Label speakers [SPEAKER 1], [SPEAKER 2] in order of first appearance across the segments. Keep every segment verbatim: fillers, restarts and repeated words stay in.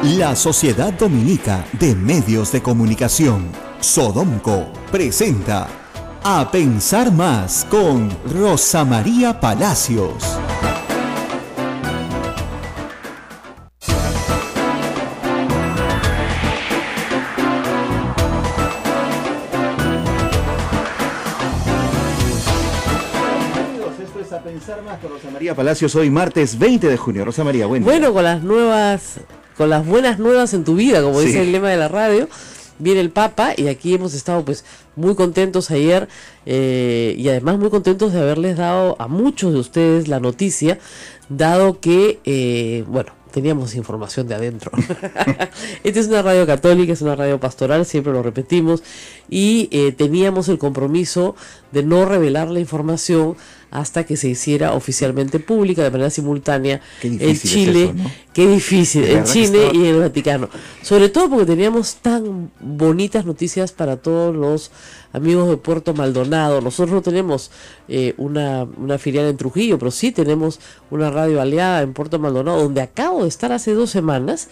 [SPEAKER 1] La Sociedad Dominica de Medios de Comunicación, Sodomco, presenta A Pensar Más con Rosa María Palacios. Esto es A Pensar Más con Rosa María Palacios, hoy martes veinte de junio. Rosa María, bueno.
[SPEAKER 2] Bueno, con las nuevas... con las buenas nuevas en tu vida, como sí. dice el lema de la radio, viene el Papa y aquí hemos estado pues muy contentos ayer eh, y además muy contentos de haberles dado a muchos de ustedes la noticia, dado que, eh, bueno, teníamos información de adentro. Esta es una radio católica, es una radio pastoral, siempre lo repetimos, y eh, teníamos el compromiso de no revelar la información hasta que se hiciera oficialmente pública de manera simultánea en Chile.
[SPEAKER 1] Es eso, ¿no?
[SPEAKER 2] Qué difícil, en Chile
[SPEAKER 1] estaba...
[SPEAKER 2] y en el Vaticano. Sobre todo porque teníamos tan bonitas noticias para todos los amigos de Puerto Maldonado. Nosotros no tenemos eh, una, una filial en Trujillo, pero sí tenemos una radio aliada en Puerto Maldonado, donde acabo de estar hace dos semanas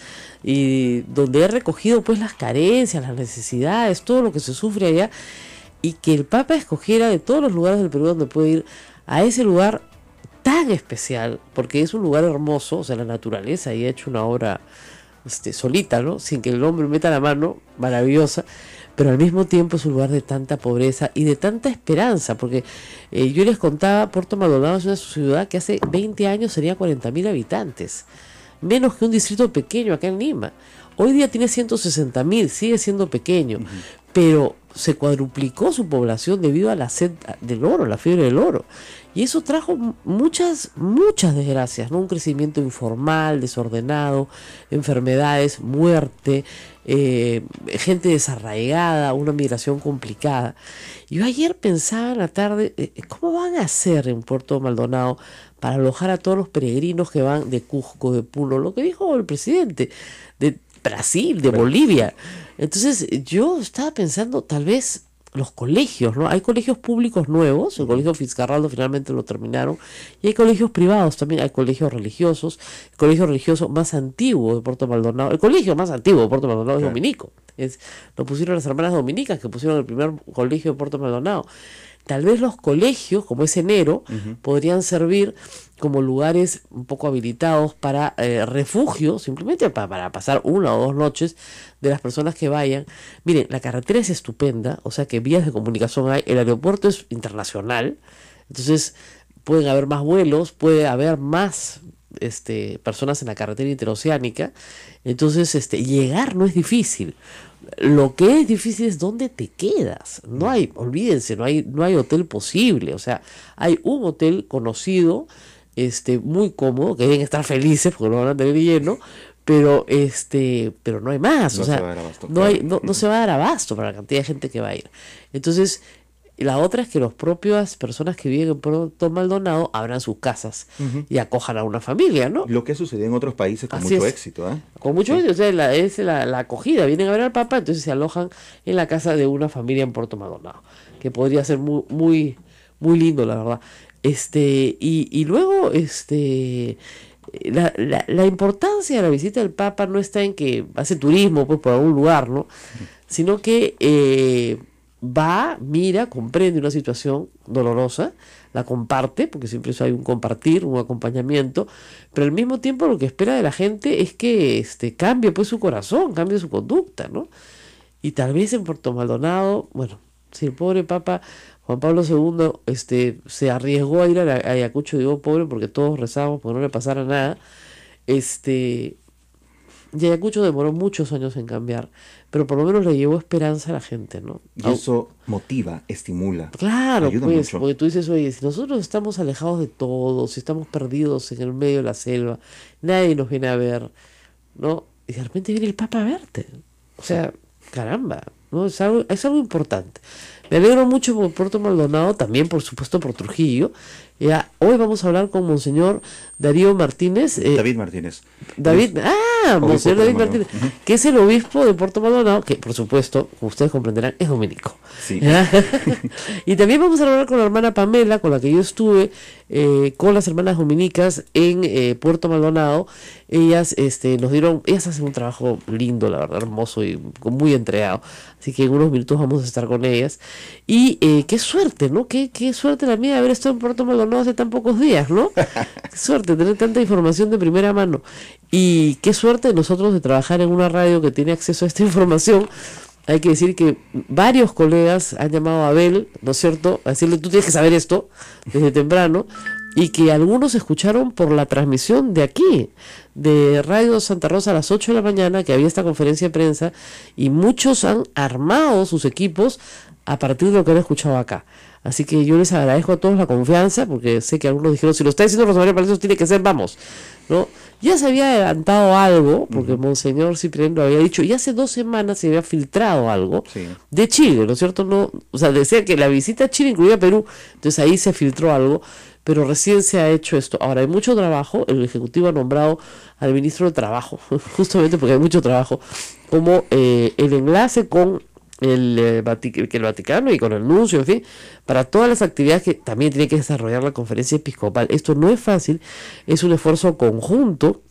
[SPEAKER 2] y donde he recogido pues las carencias, las necesidades, todo lo que se sufre allá, y que el Papa escogiera de todos los lugares del Perú donde puede ir a ese lugar tan especial, porque es un lugar hermoso, o sea, la naturaleza, y ha hecho una obra este, solita, ¿no? Sin que el hombre meta la mano, maravillosa, pero al mismo tiempo es un lugar de tanta pobreza y de tanta esperanza, porque eh, yo les contaba, Puerto Maldonado es una ciudad que hace veinte años tenía cuarenta mil habitantes, menos que un distrito pequeño acá en Lima. Hoy día tiene ciento sesenta mil, sigue siendo pequeño, uh-huh. pero se cuadruplicó su población debido a la sed del oro, la fiebre del oro. Y eso trajo muchas, muchas desgracias, ¿no? Un crecimiento informal, desordenado, enfermedades, muerte, eh, gente desarraigada, una migración complicada. Yo ayer pensaba en la tarde, eh, ¿cómo van a hacer en Puerto Maldonado para alojar a todos los peregrinos que van de Cusco, de Puno? Lo que dijo el presidente, de Brasil, de Bolivia. Entonces yo estaba pensando, tal vez los colegios, ¿no? Hay colegios públicos nuevos, el colegio Fitzcarraldo finalmente lo terminaron, y hay colegios privados también, hay colegios religiosos, el colegio religioso más antiguo de Puerto Maldonado, el colegio más antiguo de Puerto Maldonado es claro. Dominico, es, lo pusieron las hermanas dominicas que pusieron el primer colegio de Puerto Maldonado. Tal vez los colegios, como es enero, uh-huh. podrían servir como lugares un poco habilitados para eh, refugio, simplemente para, para pasar una o dos noches de las personas que vayan. Miren, la carretera es estupenda, o sea que vías de comunicación hay, el aeropuerto es internacional, entonces pueden haber más vuelos, puede haber más este, personas en la carretera interoceánica, entonces este, llegar no es difícil. Lo que es difícil es dónde te quedas. No hay, olvídense, no hay, no hay hotel posible. O sea, hay un hotel conocido, este, muy cómodo, que deben estar felices porque lo van a tener lleno, pero este, pero no hay más. No o sea, se va a dar abasto, no claro. hay, no, no se va a dar abasto para la cantidad de gente que va a ir. Entonces, la otra es que las propias personas que viven en Puerto Maldonado abran sus casas uh-huh. y acojan a una familia, ¿no?
[SPEAKER 1] Lo que sucedió en otros países con Así mucho es. éxito, ¿eh?
[SPEAKER 2] Con mucho sí. éxito, o sea, la, es la, la acogida. Vienen a ver al Papa, entonces se alojan en la casa de una familia en Puerto Maldonado, que podría ser muy, muy, muy lindo, la verdad. Este, y, y luego, este... La, la, la importancia de la visita del Papa no está en que hace turismo pues por algún lugar, ¿no? Uh-huh. Sino que... Eh, va, mira, comprende una situación dolorosa, la comparte, porque siempre hay un compartir, un acompañamiento, pero al mismo tiempo lo que espera de la gente es que este, cambie pues su corazón, cambie su conducta, ¿no? Y tal vez en Puerto Maldonado, bueno, si el pobre Papa Juan Pablo segundo este, se arriesgó a ir a, a Ayacucho, digo pobre porque todos rezamos porque no le pasara nada, este... Y Ayacucho demoró muchos años en cambiar, pero por lo menos le llevó esperanza a la gente, ¿no?
[SPEAKER 1] Y eso motiva, estimula.
[SPEAKER 2] Claro,
[SPEAKER 1] ayuda
[SPEAKER 2] pues,
[SPEAKER 1] mucho.
[SPEAKER 2] Porque tú dices, oye, si nosotros estamos alejados de todo, si estamos perdidos en el medio de la selva, nadie nos viene a ver, ¿no? Y de repente viene el Papa a verte. O sea, caramba, ¿no? Es algo, es algo importante. Me alegro mucho por Puerto Maldonado, también por supuesto por Trujillo. Ya, hoy vamos a hablar con Monseñor Darío Martínez.
[SPEAKER 3] Eh, David Martínez.
[SPEAKER 2] David, ah, Monseñor David Martínez, uh-huh. que es el obispo de Puerto Maldonado, que por supuesto, como ustedes comprenderán, es dominico.
[SPEAKER 3] Sí.
[SPEAKER 2] Y también vamos a hablar con la hermana Pamela, con la que yo estuve eh, con las hermanas dominicas en eh, Puerto Maldonado. Ellas este, nos dieron, ellas hacen un trabajo lindo, la verdad, hermoso y muy entregado. Así que en unos minutos vamos a estar con ellas. Y eh, qué suerte, ¿no? Qué, qué suerte la mía de haber estado en Puerto Maldonado hace tan pocos días, ¿no? Qué suerte tener tanta información de primera mano. Y qué suerte nosotros de trabajar en una radio que tiene acceso a esta información. Hay que decir que varios colegas han llamado a Abel, ¿no es cierto?, a decirle, tú tienes que saber esto desde temprano, y que algunos escucharon por la transmisión de aquí, de Radio Santa Rosa a las ocho de la mañana, que había esta conferencia de prensa, y muchos han armado sus equipos a partir de lo que han escuchado acá. Así que yo les agradezco a todos la confianza, porque sé que algunos dijeron, si lo está diciendo Rosa María Palacios, tiene que ser, vamos, ¿no? Ya se había adelantado algo, porque uh-huh. Monseñor Cipriano lo había dicho, y hace dos semanas se había filtrado algo sí. de Chile, ¿no es cierto? No, o sea, decía que la visita a Chile incluía Perú, entonces ahí se filtró algo, pero recién se ha hecho esto. Ahora hay mucho trabajo, el Ejecutivo ha nombrado al Ministro de Trabajo, justamente porque hay mucho trabajo, como eh, el enlace con el, eh, Vatic- que el Vaticano y con el nuncio, en fin, para todas las actividades que también tiene que desarrollar la Conferencia Episcopal. Esto no es fácil, es un esfuerzo conjunto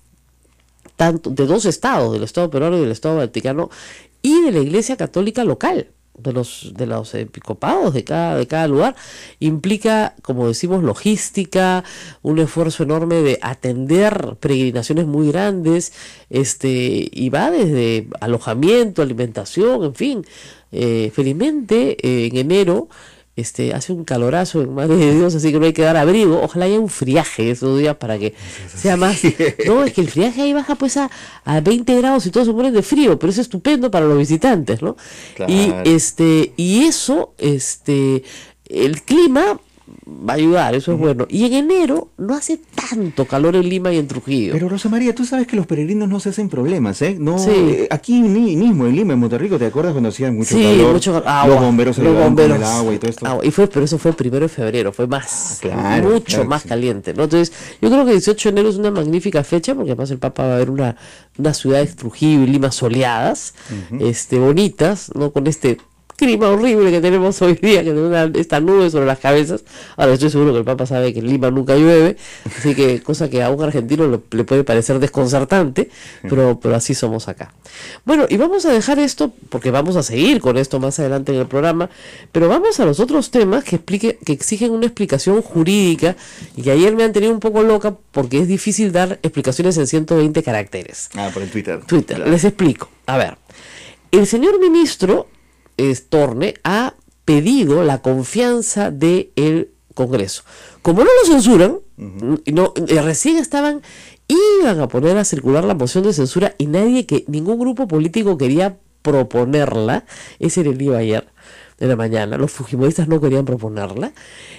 [SPEAKER 2] tanto de dos estados, del Estado peruano y del Estado Vaticano, y de la Iglesia Católica local, de los de los episcopados de cada de cada lugar. Implica, como decimos, logística, un esfuerzo enorme de atender peregrinaciones muy grandes, este y va desde alojamiento, alimentación, en fin. Eh, felizmente eh, en enero este hace un calorazo en Madre de Dios, así que no hay que dar abrigo. Ojalá haya un friaje esos días para que sea más. No, es que el friaje ahí baja pues a, a veinte grados y todos se mueren de frío, pero es estupendo para los visitantes, ¿no? Claro. Y este y eso, este el clima va a ayudar, eso es uh-huh. bueno. Y en enero no hace tanto calor en Lima y en Trujillo.
[SPEAKER 3] Pero Rosa María, tú sabes que los peregrinos no se hacen problemas, ¿eh? No,
[SPEAKER 2] sí.
[SPEAKER 3] eh, aquí ni, mismo en Lima, en Monterrico, ¿te acuerdas cuando hacían mucho
[SPEAKER 2] sí,
[SPEAKER 3] calor?
[SPEAKER 2] Mucho agua,
[SPEAKER 3] los bomberos se
[SPEAKER 2] los bomberos,
[SPEAKER 3] con el agua y todo esto.
[SPEAKER 2] Agua. Y fue, pero eso fue primero de febrero, fue más,
[SPEAKER 3] ah, claro,
[SPEAKER 2] mucho
[SPEAKER 3] claro
[SPEAKER 2] más
[SPEAKER 3] sí.
[SPEAKER 2] caliente, ¿no? Entonces, yo creo que dieciocho de enero es una magnífica fecha, porque además el Papa va a ver una, unas ciudades Trujillo y Lima soleadas, uh-huh. este, bonitas, ¿no? Con este clima horrible que tenemos hoy día, que tenemos una, esta nube sobre las cabezas. Ahora estoy seguro que el Papa sabe que en Lima nunca llueve, así que cosa que a un argentino le, le puede parecer desconcertante, pero, pero así somos acá. Bueno, y vamos a dejar esto, porque vamos a seguir con esto más adelante en el programa, pero vamos a los otros temas que explique, que exigen una explicación jurídica, y que ayer me han tenido un poco loca, porque es difícil dar explicaciones en ciento veinte caracteres.
[SPEAKER 3] Ah, por el Twitter.
[SPEAKER 2] Twitter,
[SPEAKER 3] claro.
[SPEAKER 2] Les explico. A ver, el señor ministro Torne ha pedido la confianza del Congreso. Como no lo censuran, uh-huh. no, eh, recién estaban, iban a poner a circular la moción de censura y nadie, que ningún grupo político quería proponerla. Ese era el día ayer, de la mañana. Los fujimoristas no querían proponerla.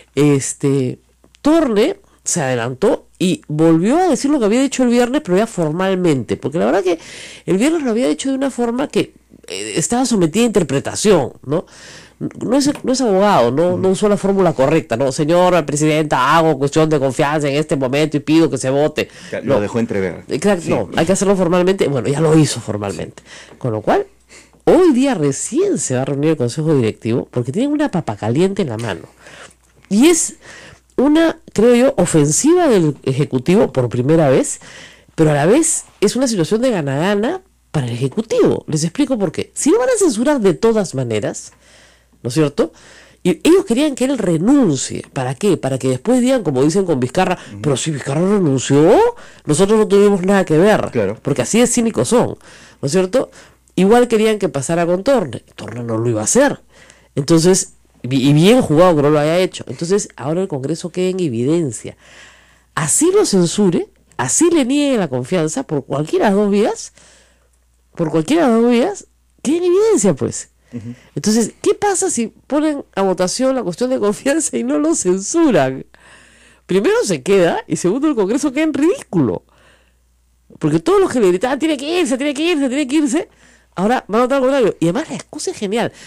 [SPEAKER 2] Este, Torne se adelantó y volvió a decir lo que había dicho el viernes, pero ya formalmente, porque la verdad que el viernes lo había dicho de una forma que eh, estaba sometida a interpretación, ¿no? No es, no es abogado, no, no usó la fórmula correcta, ¿no? Señora presidenta, hago cuestión de confianza en este momento y pido que se vote.
[SPEAKER 3] Lo
[SPEAKER 2] no.
[SPEAKER 3] dejó entrever.
[SPEAKER 2] Exacto,
[SPEAKER 3] sí.
[SPEAKER 2] No, hay que hacerlo formalmente. Bueno, ya lo hizo formalmente. Sí. Con lo cual, hoy día recién se va a reunir el Consejo Directivo, porque tienen una papa caliente en la mano. Y es una, creo yo, ofensiva del Ejecutivo por primera vez, pero a la vez es una situación de gana-gana para el Ejecutivo. Les explico por qué. Si lo van a censurar de todas maneras, ¿no es cierto? Y ellos querían que él renuncie. ¿Para qué? Para que después digan, como dicen con Vizcarra, uh-huh. pero si Vizcarra renunció, nosotros no tuvimos nada que ver.
[SPEAKER 3] Claro.
[SPEAKER 2] Porque así de cínicos son, ¿no es cierto? Igual querían que pasara con Torne. Torne no lo iba a hacer. Entonces, y bien jugado que no lo haya hecho. Entonces, ahora el Congreso queda en evidencia. Así lo censure, así le niegue la confianza por cualquiera de las dos vías, por cualquiera de las dos vías, queda en evidencia, pues. Uh-huh. Entonces, ¿qué pasa si ponen a votación la cuestión de confianza y no lo censuran? Primero se queda, y segundo el Congreso queda en ridículo. Porque todos los que le gritaban, tiene que irse, tiene que irse, tiene que irse, ahora van a votar al contrario. Y además la excusa es genial.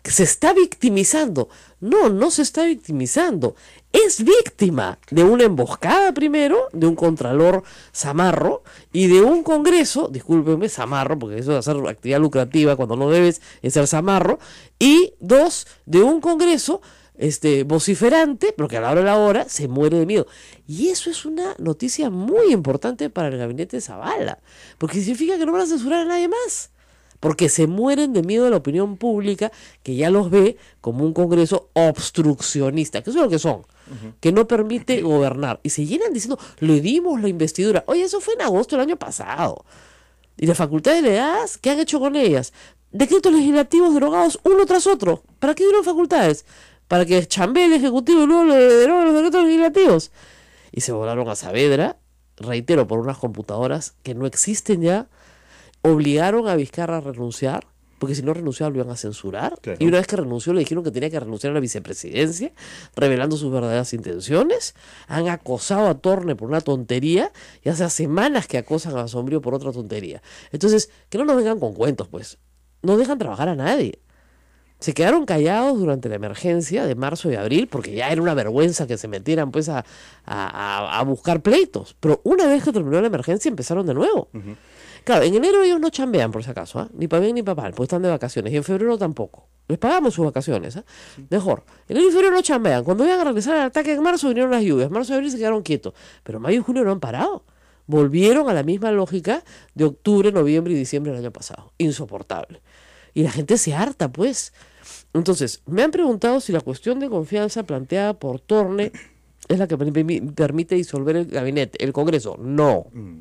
[SPEAKER 2] se está victimizando. No, no se está victimizando. Es víctima de una emboscada primero, de un contralor zamarro y de un congreso, discúlpenme, zamarro, porque eso de hacer actividad lucrativa cuando no debes es ser zamarro, y dos, de un congreso este vociferante, porque a la hora de la hora se muere de miedo. Y eso es una noticia muy importante para el gabinete de Zavala, porque significa que no van a censurar a nadie más, porque se mueren de miedo de la opinión pública, que ya los ve como un congreso obstruccionista, que eso es lo que son, uh-huh. que no permite gobernar, y se llenan diciendo, le dimos la investidura. Oye, eso fue en agosto del año pasado, y las facultades delegadas, ¿qué han hecho con ellas? Decretos legislativos derogados uno tras otro. ¿Para qué dieron facultades? Para que chambee el Ejecutivo y luego le deroguen los decretos legislativos. Y se volaron a Saavedra, reitero, por unas computadoras que no existen ya. Obligaron a Vizcarra a renunciar, porque si no renunciaba lo iban a censurar. Claro. Y una vez que renunció le dijeron que tenía que renunciar a la vicepresidencia, revelando sus verdaderas intenciones. Han acosado a Torne por una tontería, y hace semanas que acosan a Sombrío por otra tontería. Entonces, que no nos vengan con cuentos, pues. No dejan trabajar a nadie. Se quedaron callados durante la emergencia de marzo y abril, porque ya era una vergüenza que se metieran pues a, a, a buscar pleitos. Pero una vez que terminó la emergencia empezaron de nuevo. Uh-huh. Claro, en enero ellos no chambean, por si acaso, ¿eh? Ni para bien ni para mal, pues están de vacaciones. Y en febrero tampoco. Les pagamos sus vacaciones, ¿eh? Sí. Mejor. En enero y febrero no chambean. Cuando iban a regresar al ataque en marzo vinieron las lluvias. Marzo y abril se quedaron quietos. Pero mayo y junio no han parado. Volvieron a la misma lógica de octubre, noviembre y diciembre del año pasado. Insoportable. Y la gente se harta, pues. Entonces, me han preguntado si la cuestión de confianza planteada por Torne es la que permite disolver el gabinete, el Congreso. No. Mm.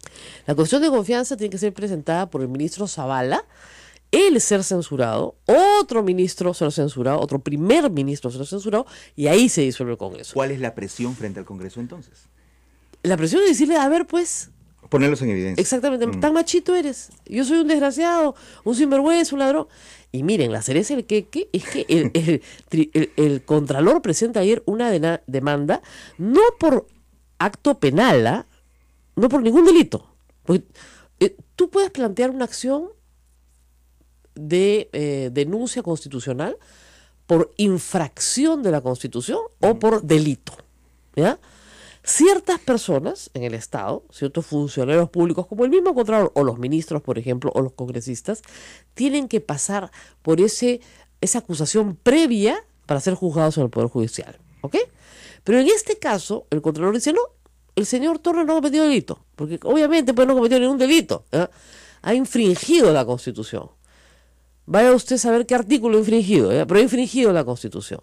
[SPEAKER 2] La cuestión de confianza tiene que ser presentada por el ministro Zavala, él ser censurado, otro ministro ser censurado, otro primer ministro ser censurado, y ahí se disuelve el Congreso.
[SPEAKER 3] ¿Cuál es la presión frente al Congreso entonces?
[SPEAKER 2] La presión es decirle, a ver, pues...
[SPEAKER 3] ponerlos en evidencia.
[SPEAKER 2] Exactamente, mm. tan machito eres. Yo soy un desgraciado, un sinvergüenza, un ladrón. Y miren, la cereza del queque es que el, el, el, el, el Contralor presenta ayer una de, demanda, no por acto penal, ¿eh? No por ningún delito. Porque, eh, tú puedes plantear una acción de eh, denuncia constitucional por infracción de la Constitución mm. o por delito, ¿ya? Ciertas personas en el Estado, ciertos funcionarios públicos, como el mismo Contralor, o los ministros, por ejemplo, o los congresistas, tienen que pasar por ese esa acusación previa para ser juzgados en el Poder Judicial, ¿ok? Pero en este caso, el Contralor dice, no, el señor Torres no ha cometido delito, porque obviamente pues no cometió ningún delito, ¿eh? Ha infringido la Constitución. Vaya usted a saber qué artículo ha infringido, ¿eh? Pero ha infringido la Constitución.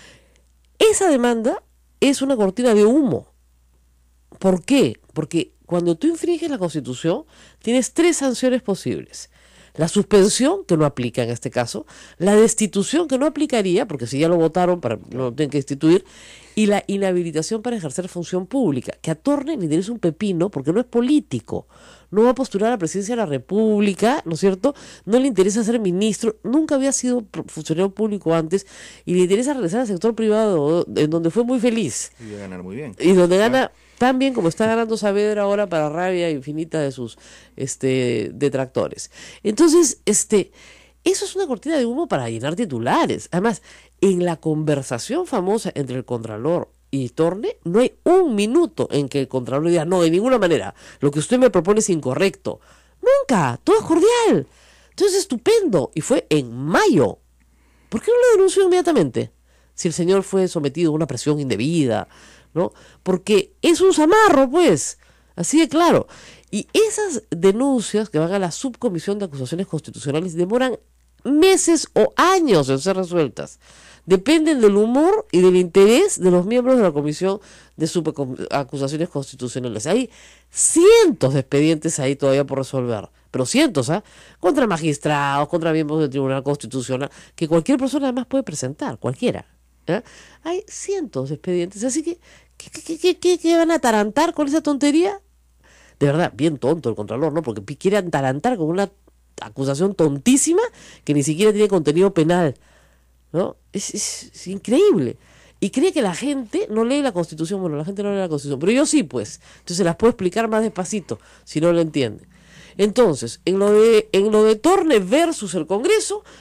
[SPEAKER 2] Esa demanda es una cortina de humo. ¿Por qué? Porque cuando tú infringes la Constitución, tienes tres sanciones posibles. La suspensión, que no aplica en este caso, la destitución, que no aplicaría, porque si ya lo votaron, para, no lo tienen que destituir, y la inhabilitación para ejercer función pública, que a Torne le interesa un pepino, porque no es político, no va a postular a la presidencia de la República, ¿no es cierto? No le interesa ser ministro, nunca había sido funcionario público antes, y le interesa regresar al sector privado, en donde fue muy feliz.
[SPEAKER 3] Y va a ganar muy bien.
[SPEAKER 2] Y donde gana... tan bien como está ganando Saavedra ahora, para rabia infinita de sus este, detractores. Entonces, este, eso es una cortina de humo para llenar titulares. Además, en la conversación famosa entre el Contralor y Torne, no hay un minuto en que el Contralor diga, no, de ninguna manera, lo que usted me propone es incorrecto. Nunca, todo es cordial. Entonces, estupendo. Y fue en mayo. ¿Por qué no lo denunció inmediatamente? Si el señor fue sometido a una presión indebida, ¿no? Porque es un zamarro, pues, así de claro. Y esas denuncias que van a la subcomisión de acusaciones constitucionales demoran meses o años en ser resueltas. Dependen del humor y del interés de los miembros de la comisión de subacusaciones constitucionales. Hay cientos de expedientes ahí todavía por resolver, pero cientos, ¿ah? ¿eh? Contra magistrados, contra miembros del Tribunal Constitucional, que cualquier persona además puede presentar, cualquiera. ¿Eh? Hay cientos de expedientes, así que ¿qué, qué, qué, qué, qué van a atarantar con esa tontería? De verdad, bien tonto el Contralor, ¿no? Porque quiere atarantar con una acusación tontísima que ni siquiera tiene contenido penal, ¿no? Es, es, es increíble. Y cree que la gente no lee la Constitución. Bueno, la gente no lee la Constitución, pero yo sí, pues. Entonces se las puedo explicar más despacito, si no lo entienden. Entonces, en lo de, en lo de Torne versus el Congreso,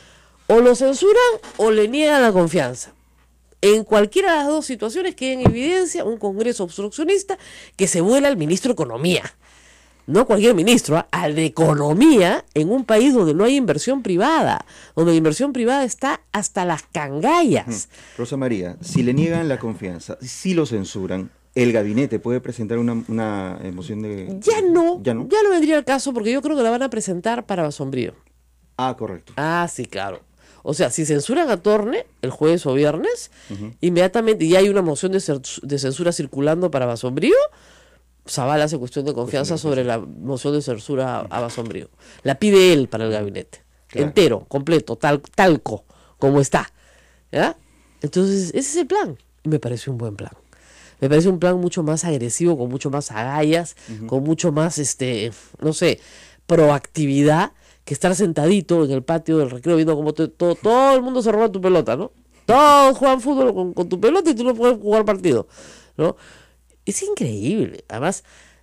[SPEAKER 2] O lo censuran o le niegan la confianza. En cualquiera de las dos situaciones queda en evidencia un Congreso obstruccionista que se vuela al ministro de Economía. No cualquier ministro, ¿eh? Al de Economía, en un país donde no hay inversión privada, donde la inversión privada está hasta las cangallas.
[SPEAKER 3] Rosa María, si le niegan la confianza, si lo censuran, ¿el gabinete puede presentar una, una moción de...?
[SPEAKER 2] Ya no,
[SPEAKER 3] ya no,
[SPEAKER 2] ya no vendría el caso porque yo creo que la van a presentar para Sombrío.
[SPEAKER 3] Ah, correcto.
[SPEAKER 2] Ah, sí, claro. O sea, si censuran a Torne el jueves o viernes,
[SPEAKER 3] Uh-huh.
[SPEAKER 2] inmediatamente ya hay una moción de, cer- de censura circulando para Basombrío, Zavala hace cuestión de confianza
[SPEAKER 3] Cuestión de
[SPEAKER 2] sobre la moción de censura a, a Basombrío. La pide él para el gabinete.
[SPEAKER 3] Claro.
[SPEAKER 2] Entero, completo, tal, talco, como está. ¿Ya? Entonces, ese es el plan. Y me parece un buen plan. Me parece un plan mucho más agresivo, con mucho más agallas,
[SPEAKER 3] Uh-huh.
[SPEAKER 2] con mucho más, este, no sé, proactividad, que estar sentadito en el patio del recreo viendo cómo te- todo, todo el mundo se roba tu pelota, ¿no? Todos juegan fútbol con, con tu pelota y tú no puedes jugar partido, ¿no? Es increíble. Además,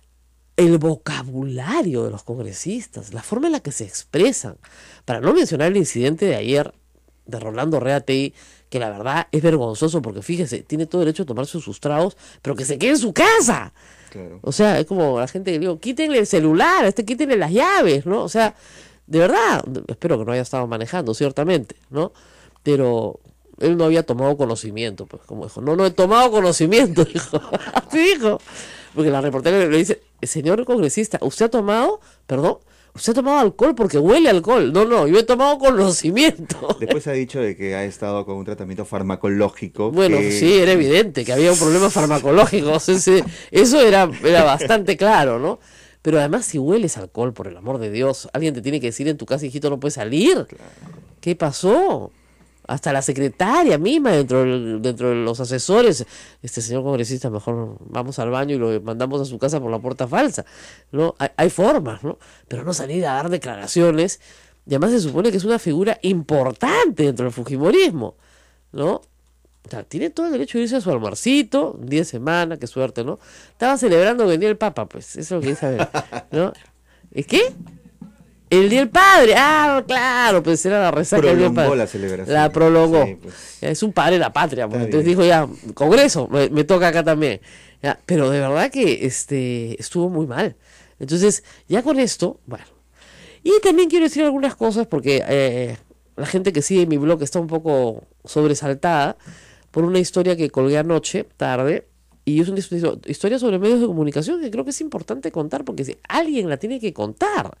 [SPEAKER 2] el vocabulario de los congresistas, la forma en la que se expresan, para no mencionar el incidente de ayer de Rolando Reatey, que la verdad es vergonzoso porque fíjese, tiene todo derecho a tomarse sus tragos, pero que se quede en su casa.
[SPEAKER 3] Claro.
[SPEAKER 2] O sea, es como la gente que digo, quítenle el celular, a este quítenle las llaves, ¿no? O sea, de verdad, espero que no haya estado manejando, ciertamente, ¿no? Pero él no había tomado conocimiento, pues, como dijo, no, no he tomado conocimiento, dijo, así dijo, porque la reportera le dice, señor congresista, ¿usted ha tomado, perdón, usted ha tomado alcohol porque huele a alcohol? No, no, yo he tomado conocimiento.
[SPEAKER 3] Después ha dicho de que ha estado con un tratamiento farmacológico.
[SPEAKER 2] Bueno,
[SPEAKER 3] que...
[SPEAKER 2] sí, era evidente que había un problema farmacológico, ese- eso era, era bastante claro, ¿no? Pero además si hueles alcohol, por el amor de Dios, alguien te tiene que decir en tu casa, hijito, no puedes salir. ¿Qué pasó? Hasta la secretaria misma, dentro, del- dentro de los asesores, este señor congresista, mejor vamos al baño y lo mandamos a su casa por la puerta falsa, ¿no? Hay, hay formas, ¿no? Pero no salir a dar declaraciones, y además se supone que es una figura importante dentro del fujimorismo, ¿no? O sea, tiene todo el derecho de irse a su almuercito, diez semanas, qué suerte, ¿no? Estaba celebrando que venía el Papa, pues, eso es lo que dice, ¿no? ¿Es qué? El Día del Padre, ah, claro, pues era la resaca del Día del
[SPEAKER 3] Prolongó
[SPEAKER 2] Padre.
[SPEAKER 3] la celebración.
[SPEAKER 2] La prolongó.
[SPEAKER 3] Sí, pues.
[SPEAKER 2] Es un padre de la patria, pues.
[SPEAKER 3] Está
[SPEAKER 2] Entonces
[SPEAKER 3] bien.
[SPEAKER 2] dijo ya, Congreso, me, me toca acá también. Ya, pero de verdad que este estuvo muy mal. Entonces, ya con esto, bueno. Y también quiero decir algunas cosas porque eh, la gente que sigue mi blog está un poco sobresaltada por una historia que colgué anoche, tarde, y es una histo- historia sobre medios de comunicación que creo que es importante contar porque si alguien la tiene que contar.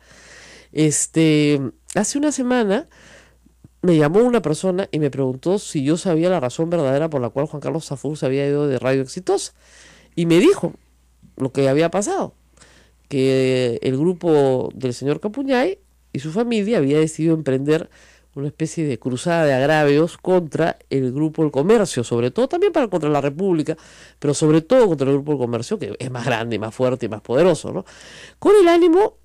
[SPEAKER 2] Este, hace una semana me llamó una persona y me preguntó si yo sabía la razón verdadera por la cual Juan Carlos Zafur se había ido de Radio Exitosa. Y me dijo lo que había pasado, que el grupo del señor Capuñay y su familia había decidido emprender una especie de cruzada de agravios contra el Grupo del Comercio, sobre todo también para contra la República, pero sobre todo contra el Grupo del Comercio, que es más grande, y más fuerte y más poderoso, ¿no? Con el ánimo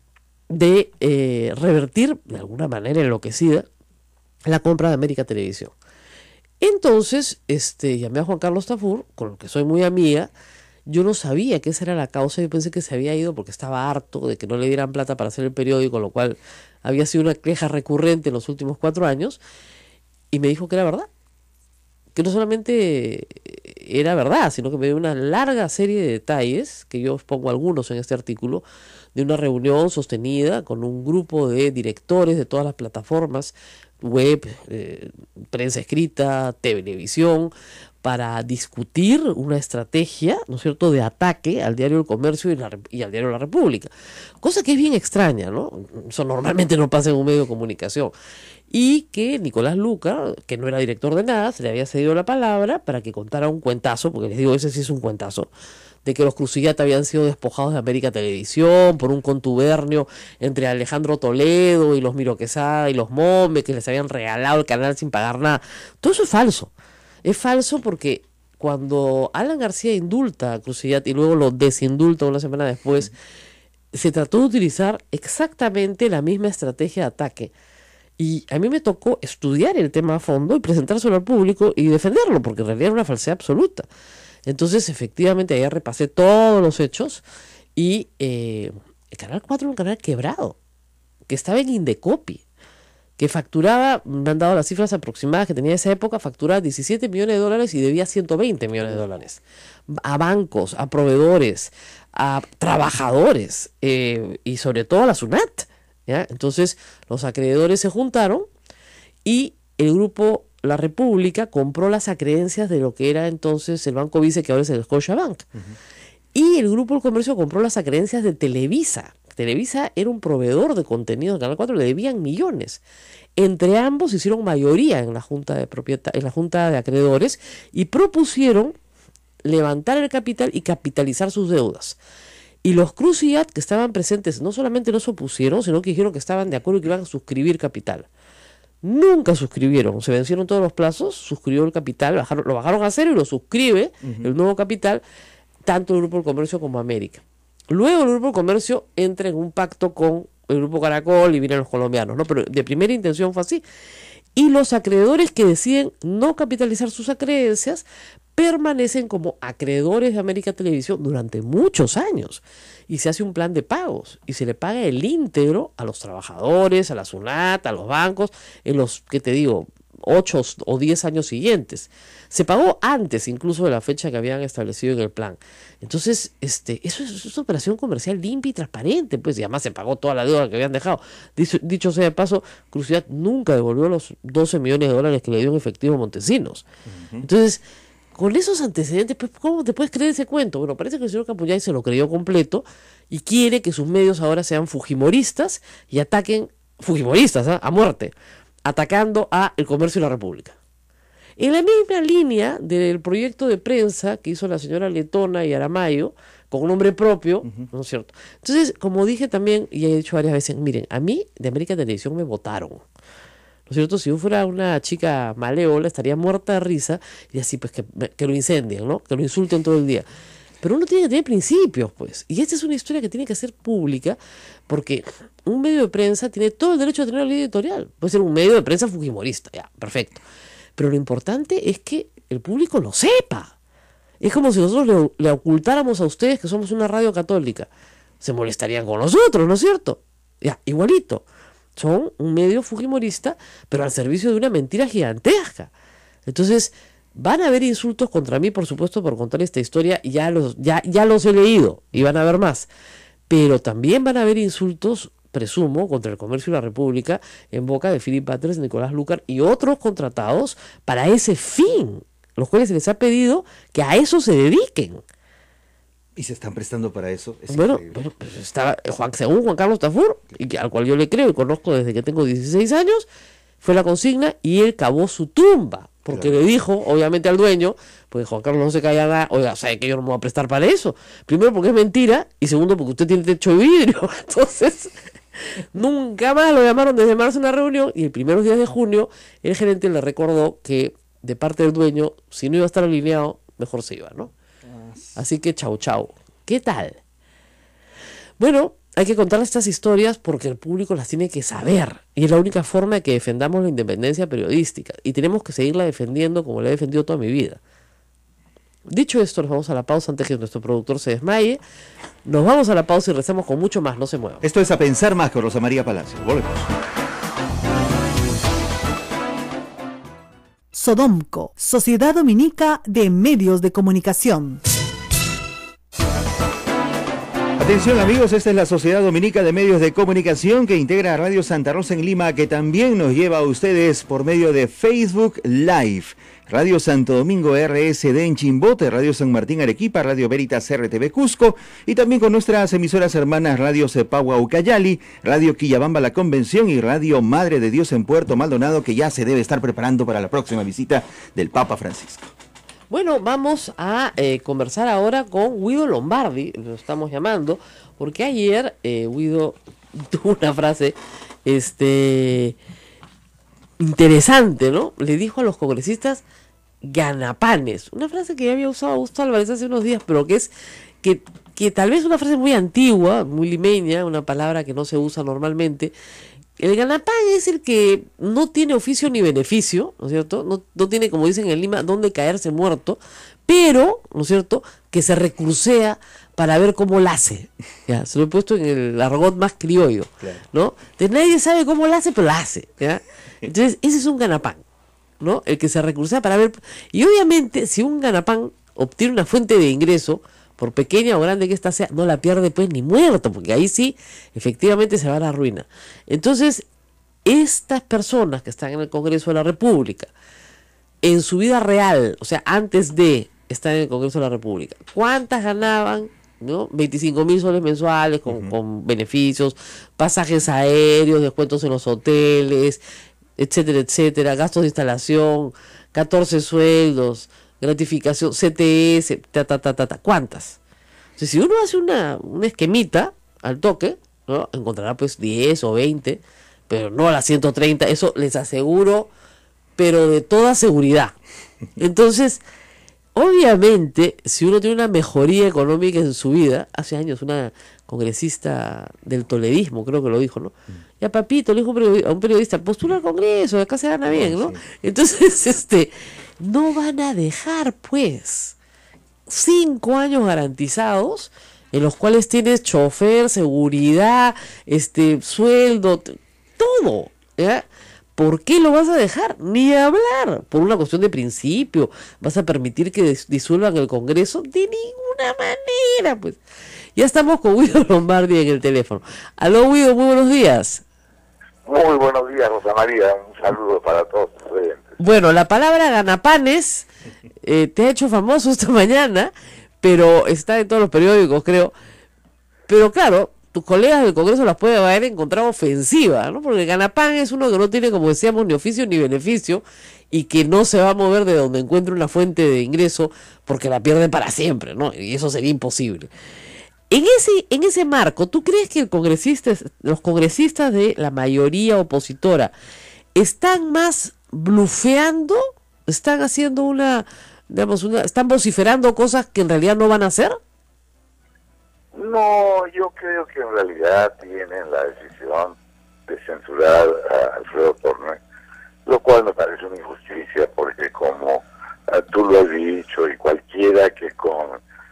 [SPEAKER 2] de eh, revertir, de alguna manera enloquecida, la compra de América Televisión. Entonces, este, llamé a Juan Carlos Tafur, con el que soy muy amiga. Yo no sabía que esa era la causa, yo pensé que se había ido porque estaba harto de que no le dieran plata para hacer el periódico, lo cual había sido una queja recurrente en los últimos cuatro años, y me dijo que era verdad, que no solamente era verdad, sino que me dio una larga serie de detalles, que yo os pongo algunos en este artículo, de una reunión sostenida con un grupo de directores de todas las plataformas, web, eh, prensa escrita, televisión, para discutir una estrategia, ¿no es cierto?, de ataque al diario El Comercio y, la, y al diario La República. Cosa que es bien extraña, ¿no? Eso normalmente no pasa en un medio de comunicación. Y que Nicolás Luca, que no era director de nada, se le había cedido la palabra para que contara un cuentazo, porque les digo, ese sí es un cuentazo, de que los Cruzillata habían sido despojados de América Televisión por un contubernio entre Alejandro Toledo y los Miro Quesada y los Mombe, que les habían regalado el canal sin pagar nada. Todo eso es falso. Es falso porque cuando Alan García indulta a Cruzillata y luego lo desindulta una semana después, se trató de utilizar exactamente la misma estrategia de ataque. Y a mí me tocó estudiar el tema a fondo y presentárselo al público y defenderlo, porque en realidad era una falsedad absoluta. Entonces, efectivamente, ayer repasé todos los hechos y eh, el Canal cuatro era un canal quebrado, que estaba en Indecopi. que facturaba, me han dado las cifras aproximadas que tenía en esa época, facturaba diecisiete millones de dólares y debía ciento veinte millones de dólares. A bancos, a proveedores, a trabajadores eh, y sobre todo a la SUNAT, ¿ya? Entonces los acreedores se juntaron y el grupo La República compró las acreencias de lo que era entonces el Banco Vice, que ahora es el Scotiabank. Uh-huh. Y el Grupo del Comercio compró las acreencias de Televisa. Televisa era un proveedor de contenido de Canal cuatro, le debían millones. Entre ambos hicieron mayoría en la Junta de propieta- en la Junta de Acreedores y propusieron levantar el capital y capitalizar sus deudas. Y los Cruciat que estaban presentes no solamente no se opusieron, sino que dijeron que estaban de acuerdo y que iban a suscribir capital. Nunca suscribieron, se vencieron todos los plazos, suscribió el capital, bajaron, lo bajaron a cero y lo suscribe uh-huh. el nuevo capital, tanto el Grupo del Comercio como América. Luego el Grupo del Comercio entra en un pacto con el Grupo Caracol y vienen los colombianos, ¿no? Pero de primera intención fue así. Y los acreedores que deciden no capitalizar sus acreencias permanecen como acreedores de América Televisión durante muchos años. Y se hace un plan de pagos y se le paga el íntegro a los trabajadores, a la SUNAT, a los bancos, en los, ¿qué te digo?, ocho o diez años siguientes. Se pagó antes incluso de la fecha que habían establecido en el plan. Entonces, este, eso es, es una operación comercial limpia y transparente, pues, y además se pagó toda la deuda que habían dejado. Dicho, dicho sea de paso, Cruciat nunca devolvió los doce millones de dólares que le dio en efectivo Montesinos. Uh-huh. Entonces, con esos antecedentes, pues, ¿cómo te puedes creer ese cuento? Bueno, parece que el señor Capuyay se lo creyó completo y quiere que sus medios ahora sean fujimoristas y ataquen, fujimoristas, ¿eh? a muerte, atacando a El Comercio y La República. En la misma línea del proyecto de prensa que hizo la señora Letona y Aramayo, con un nombre propio, uh-huh. ¿no es cierto? Entonces, como dije también, y he dicho varias veces, miren, a mí de América Televisión me votaron. ¿No es cierto? Si yo fuera una chica malévola, estaría muerta de risa y así, pues, que, que lo incendien, ¿no? Que lo insulten todo el día. Pero uno tiene que tener principios, pues. Y esta es una historia que tiene que ser pública porque un medio de prensa tiene todo el derecho a tener una línea editorial. Puede ser un medio de prensa fujimorista, ya, perfecto. Pero lo importante es que el público lo sepa. Es como si nosotros le, le ocultáramos a ustedes que somos una radio católica. Se molestarían con nosotros, ¿no es cierto? Ya, igualito. Son un medio fujimorista, pero al servicio de una mentira gigantesca. Entonces, van a haber insultos contra mí, por supuesto, por contar esta historia. Ya los, ya, ya los he leído y van a haber más. Pero también van a haber insultos, presumo, contra el Comercio y la República en boca de Philip Butters, Nicolás Lucar y otros contratados para ese fin, los cuales se les ha pedido que a eso se dediquen.
[SPEAKER 3] ¿Y se están prestando para eso? Es
[SPEAKER 2] bueno, bueno pues estaba Juan, según Juan Carlos Tafur, y que, al cual yo le creo y conozco desde que tengo dieciséis años, fue la consigna y él cavó su tumba, porque claro. le dijo, obviamente, al dueño, porque Juan Carlos no se calla nada, oiga, ¿sabe que yo no me voy a prestar para eso? Primero porque es mentira, y segundo porque usted tiene techo de vidrio. Entonces, nunca más lo llamaron desde marzo a una reunión, y el primeros días de junio, el gerente le recordó que, de parte del dueño, si no iba a estar alineado, mejor se iba, ¿no? Así que chau chau. ¿Qué tal? Bueno, hay que contar estas historias porque el público las tiene que saber. Y es la única forma de que defendamos la independencia periodística. Y tenemos que seguirla defendiendo como la he defendido toda mi vida. Dicho esto, nos vamos a la pausa antes que nuestro productor se desmaye. Nos vamos a la pausa y rezamos con mucho más. No se muevan.
[SPEAKER 3] Esto es A Pensar Más con Rosa María Palacio. Volvemos.
[SPEAKER 1] Sodomco, Sociedad Dominica de Medios de Comunicación.
[SPEAKER 3] Atención amigos, esta es la Sociedad Dominica de Medios de Comunicación que integra a Radio Santa Rosa en Lima, que también nos lleva a ustedes por medio de Facebook Live. Radio Santo Domingo R S D en Chimbote, Radio San Martín Arequipa, Radio Veritas R T V Cusco y también con nuestras emisoras hermanas Radio Cepagua Ucayali, Radio Quillabamba La Convención y Radio Madre de Dios en Puerto Maldonado, que ya se debe estar preparando para la próxima visita del Papa Francisco.
[SPEAKER 2] Bueno, vamos a eh, conversar ahora con Guido Lombardi, lo estamos llamando, porque ayer eh, Guido tuvo una frase este, interesante, ¿no? Le dijo a los congresistas ganapanes, una frase que ya había usado Augusto Álvarez hace unos días, pero que es que, que tal vez es una frase muy antigua, muy limeña, una palabra que no se usa normalmente. El ganapán es el que no tiene oficio ni beneficio, ¿no es cierto? No, no tiene, como dicen en Lima, dónde caerse muerto, pero, ¿no es cierto?, que se recursea para ver cómo la hace. ¿Ya? Se lo he puesto en el argot más criollo, claro. ¿No? Entonces, nadie sabe cómo la hace, pero la hace. ¿Ya? Entonces, ese es un ganapán, ¿no? El que se recursea para ver. Y obviamente, si un ganapán obtiene una fuente de ingreso, por pequeña o grande que ésta sea, no la pierde pues ni muerto, porque ahí sí, efectivamente se va a la ruina. Entonces, estas personas que están en el Congreso de la República, en su vida real, o sea, antes de estar en el Congreso de la República, ¿cuántas ganaban? ¿No? veinticinco mil soles mensuales con, uh-huh. con beneficios, pasajes aéreos, descuentos en los hoteles, etcétera, etcétera, gastos de instalación, catorce sueldos, gratificación, C T S, ta, ta, ta, ta, ta. ¿Cuántas? Entonces, si uno hace una, una esquemita al toque, ¿no? Encontrará pues diez o veinte, pero no a las ciento treinta, eso les aseguro, pero de toda seguridad. Entonces, obviamente, si uno tiene una mejoría económica en su vida, hace años una congresista del toledismo, creo que lo dijo, ¿no? Ya papito, le dijo a un periodista, postula al Congreso, acá se gana bien, ¿no? Entonces, este, no van a dejar, pues, cinco años garantizados, en los cuales tienes chofer, seguridad, este, sueldo, todo, ¿ya? ¿Por qué lo vas a dejar? Ni hablar. Por una cuestión de principio. ¿Vas a permitir que disuelvan el Congreso? De ninguna manera, pues. Ya estamos con Guido Lombardi en el teléfono. Aló, Guido, muy buenos días.
[SPEAKER 4] Muy buenos días, Rosa María. Un saludo para todos los oyentes.
[SPEAKER 2] Bueno, la palabra ganapanes eh, te ha hecho famoso esta mañana, pero está en todos los periódicos, creo. Pero claro, tus colegas del Congreso las pueden haber encontrado ofensiva, ¿no? Porque el ganapán es uno que no tiene, como decíamos, ni oficio ni beneficio y que no se va a mover de donde encuentre una fuente de ingreso porque la pierde para siempre, ¿no? Y eso sería imposible. En ese, en ese marco, ¿tú crees que el congresista, los congresistas de la mayoría opositora están más blufeando? ¿Están haciendo una, digamos, una, están vociferando cosas que en realidad no van a hacer?
[SPEAKER 4] No, yo creo que en realidad tienen la decisión de censurar a Alfredo Torne, lo cual me parece una injusticia, porque como uh, tú lo has dicho, y cualquiera que con...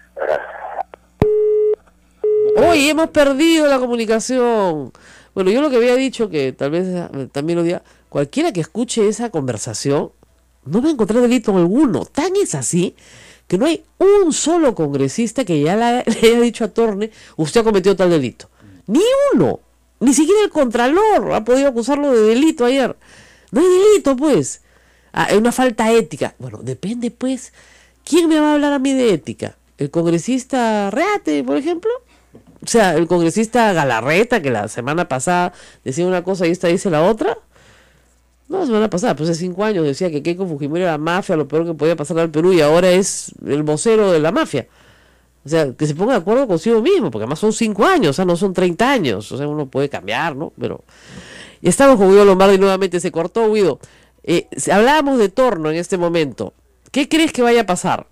[SPEAKER 2] Uh... ¡Hoy hemos perdido la comunicación! Bueno, yo lo que había dicho, que tal vez eh, también lo diga, cualquiera que escuche esa conversación no va a encontrar delito alguno. Tan es así que no hay un solo congresista que ya le haya dicho a Torne, usted ha cometido tal delito. Ni uno. Ni siquiera el Contralor ha podido acusarlo de delito ayer. No hay delito, pues. Ah, es una falta ética. Bueno, depende, pues. ¿Quién me va a hablar a mí de ética? ¿El congresista Reate, por ejemplo? O sea, el congresista Galarreta, que la semana pasada decía una cosa y esta dice la otra. No, la semana pasada, pues hace cinco años decía que Keiko Fujimori era mafia, lo peor que podía pasar al Perú, y ahora es el vocero de la mafia. O sea, que se ponga de acuerdo consigo mismo, porque además son cinco años, o sea, no son treinta años. O sea, uno puede cambiar, ¿no? Pero... Y estamos con Guido Lombardi nuevamente, se cortó, Guido. Eh, hablábamos de Torno en este momento. ¿Qué crees que vaya a pasar?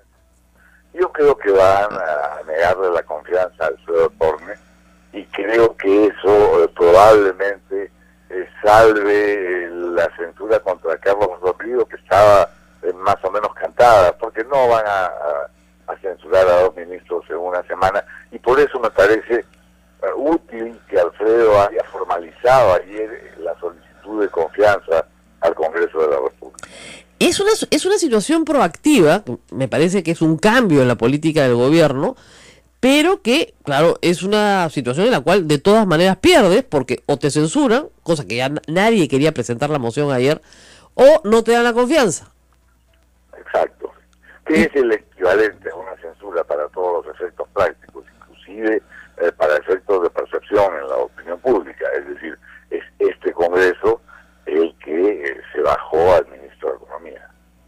[SPEAKER 4] Yo creo que van a negarle la confianza al Alfredo Torne, y creo que eso eh, probablemente eh, salve eh, la censura contra Carlos Rodrigo, que estaba eh, más o menos cantada, porque no van a, a, a censurar a dos ministros en una semana, y por eso me parece uh, útil que Alfredo haya formalizado ayer la solicitud de confianza al Congreso de la República.
[SPEAKER 2] Es una, es una situación proactiva, me parece que es un cambio en la política del gobierno, pero que, claro, es una situación en la cual de todas maneras pierdes, porque o te censuran, cosa que ya nadie quería presentar la moción ayer, o no te dan la confianza.
[SPEAKER 4] Exacto. Que es el equivalente a una censura para todos los efectos prácticos, inclusive eh, para efectos de percepción en la opinión pública. Es decir, es este Congreso el que eh, se bajó al ministro de Economía.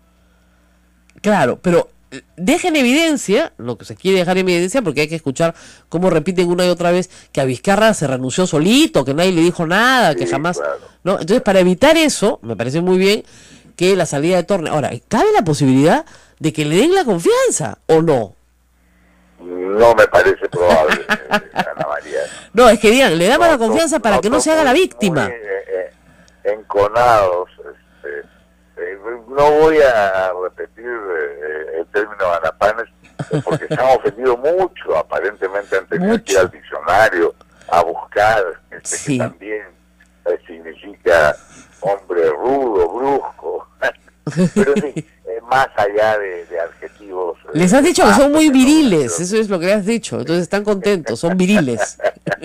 [SPEAKER 2] Claro, pero deja en evidencia, lo que se quiere dejar en evidencia, porque hay que escuchar cómo repiten una y otra vez que a Vizcarra se renunció solito, que nadie le dijo nada, sí, que jamás... Claro. ¿No? Entonces, para evitar eso, me parece muy bien que la salida de Torne... Ahora, ¿cabe la posibilidad de que le den la confianza o no?
[SPEAKER 4] No me parece probable, Ana María.
[SPEAKER 2] No, es que digan, le damos
[SPEAKER 4] no,
[SPEAKER 2] la confianza
[SPEAKER 4] no,
[SPEAKER 2] para
[SPEAKER 4] no,
[SPEAKER 2] que no
[SPEAKER 4] no,
[SPEAKER 2] se haga
[SPEAKER 4] muy,
[SPEAKER 2] la víctima.
[SPEAKER 4] Muy, eh, eh, enconados, este, eh, no voy a repetir eh, el término ganapanes, porque se han ofendido mucho, aparentemente han tenido que ir al diccionario a buscar, este,
[SPEAKER 2] Sí.
[SPEAKER 4] que también eh, significa hombre rudo, brusco, pero sí, eh, más allá de, de adjetivos. eh,
[SPEAKER 2] Les has dicho que son muy
[SPEAKER 4] no,
[SPEAKER 2] viriles,
[SPEAKER 4] no,
[SPEAKER 2] eso es lo que has dicho, entonces están contentos, son viriles.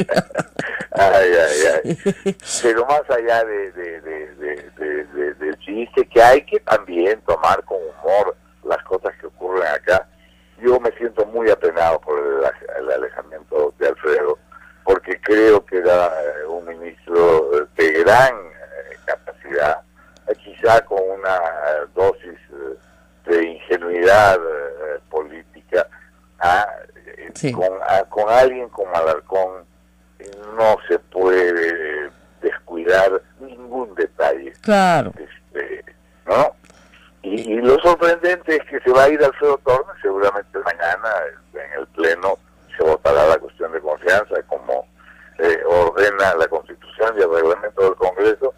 [SPEAKER 4] Ay, ay, ay. Pero más allá de, de, de, de, de, de- del chiste, que hay que también tomar con humor las cosas que ocurren acá, yo me siento muy apenado por el, el alejamiento de Alfredo, porque creo que era eh, un ministro de gran eh, capacidad, eh, quizá con una eh, dosis eh, de ingenuidad eh, política, ah, eh,
[SPEAKER 2] Sí.
[SPEAKER 4] con, ah, con alguien como Alarcón no se puede descuidar ningún detalle,
[SPEAKER 2] Claro.
[SPEAKER 4] este, ¿no? Y, y lo sorprendente es que se va a ir Alfredo Torres, seguramente mañana en el Pleno se votará la cuestión de confianza, como eh, ordena la Constitución y el reglamento del Congreso,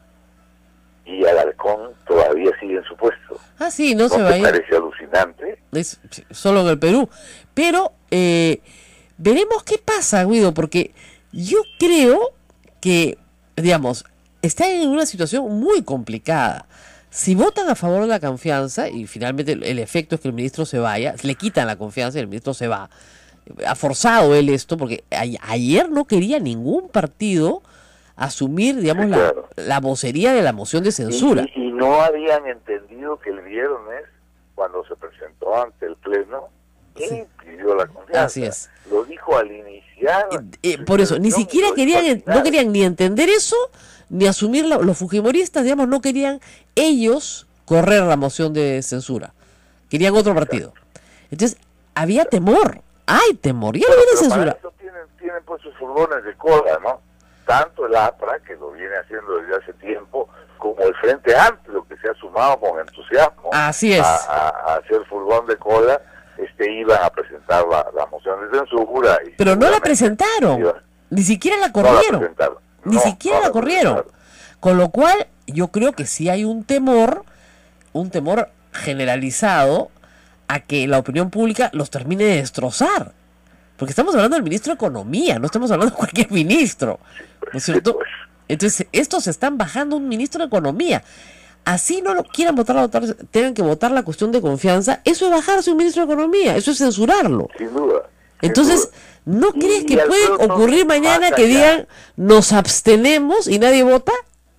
[SPEAKER 4] y Alarcón todavía sigue en su puesto.
[SPEAKER 2] Ah, sí, no,
[SPEAKER 4] ¿No
[SPEAKER 2] se
[SPEAKER 4] te
[SPEAKER 2] va a ir.
[SPEAKER 4] parece alucinante?
[SPEAKER 2] Es solo en el Perú. Pero eh, veremos qué pasa, Guido, porque yo creo que, digamos, está en una situación muy complicada. Si votan a favor de la confianza y finalmente el, el efecto es que el ministro se vaya, le quitan la confianza y el ministro se va. Ha forzado él esto porque a, ayer no quería ningún partido asumir, digamos,
[SPEAKER 4] Sí,
[SPEAKER 2] la,
[SPEAKER 4] claro.
[SPEAKER 2] la vocería de la moción de censura.
[SPEAKER 4] Y, y- y no habían entendido que el viernes, cuando se presentó ante el Pleno, él pidió la confianza.
[SPEAKER 2] Así es.
[SPEAKER 4] Lo dijo al iniciar.
[SPEAKER 2] Eh,
[SPEAKER 4] su
[SPEAKER 2] por eso, ni
[SPEAKER 4] intervención y
[SPEAKER 2] siquiera
[SPEAKER 4] lo dijo
[SPEAKER 2] querían,
[SPEAKER 4] al
[SPEAKER 2] en- no
[SPEAKER 4] final.
[SPEAKER 2] querían ni entender eso, ni asumir la- los fujimoristas, digamos, no querían ellos correr la moción de censura. Querían otro partido. Entonces, había temor, hay temor, ya no
[SPEAKER 4] Bueno,
[SPEAKER 2] viene
[SPEAKER 4] pero para
[SPEAKER 2] censura.
[SPEAKER 4] eso tienen, tienen pues sus furgones de cola, ¿no? Tanto el APRA, que lo viene haciendo desde hace tiempo, como el Frente Amplio, que se ha sumado con entusiasmo
[SPEAKER 2] Así es.
[SPEAKER 4] a, a- a hacer furgón de cola, este iban a presentar la, la moción de censura. Y
[SPEAKER 2] Pero no la
[SPEAKER 4] seguramente
[SPEAKER 2] presentaron,
[SPEAKER 4] iba-
[SPEAKER 2] ni siquiera la
[SPEAKER 4] no la
[SPEAKER 2] corrieron,
[SPEAKER 4] presentaron.
[SPEAKER 2] ni
[SPEAKER 4] No,
[SPEAKER 2] siquiera
[SPEAKER 4] no
[SPEAKER 2] la corrieron.
[SPEAKER 4] presentaron.
[SPEAKER 2] Con lo cual, yo creo que sí hay un temor, un temor generalizado a que la opinión pública los termine de destrozar. Porque estamos hablando del ministro de Economía, no estamos hablando de cualquier ministro, ¿no es cierto?
[SPEAKER 4] pues.
[SPEAKER 2] Entonces, estos se están bajando un ministro de Economía. Así no lo quieran votar, votar, tengan que votar la cuestión de confianza, eso es bajarse un ministro de Economía, eso es censurarlo.
[SPEAKER 4] Sin duda. sin
[SPEAKER 2] Entonces,
[SPEAKER 4] duda.
[SPEAKER 2] ¿no
[SPEAKER 4] Y-
[SPEAKER 2] crees
[SPEAKER 4] y
[SPEAKER 2] que puede
[SPEAKER 4] Alfredo Torres,
[SPEAKER 2] ocurrir mañana
[SPEAKER 4] más
[SPEAKER 2] que
[SPEAKER 4] allá-
[SPEAKER 2] digan nos abstenemos y nadie vota?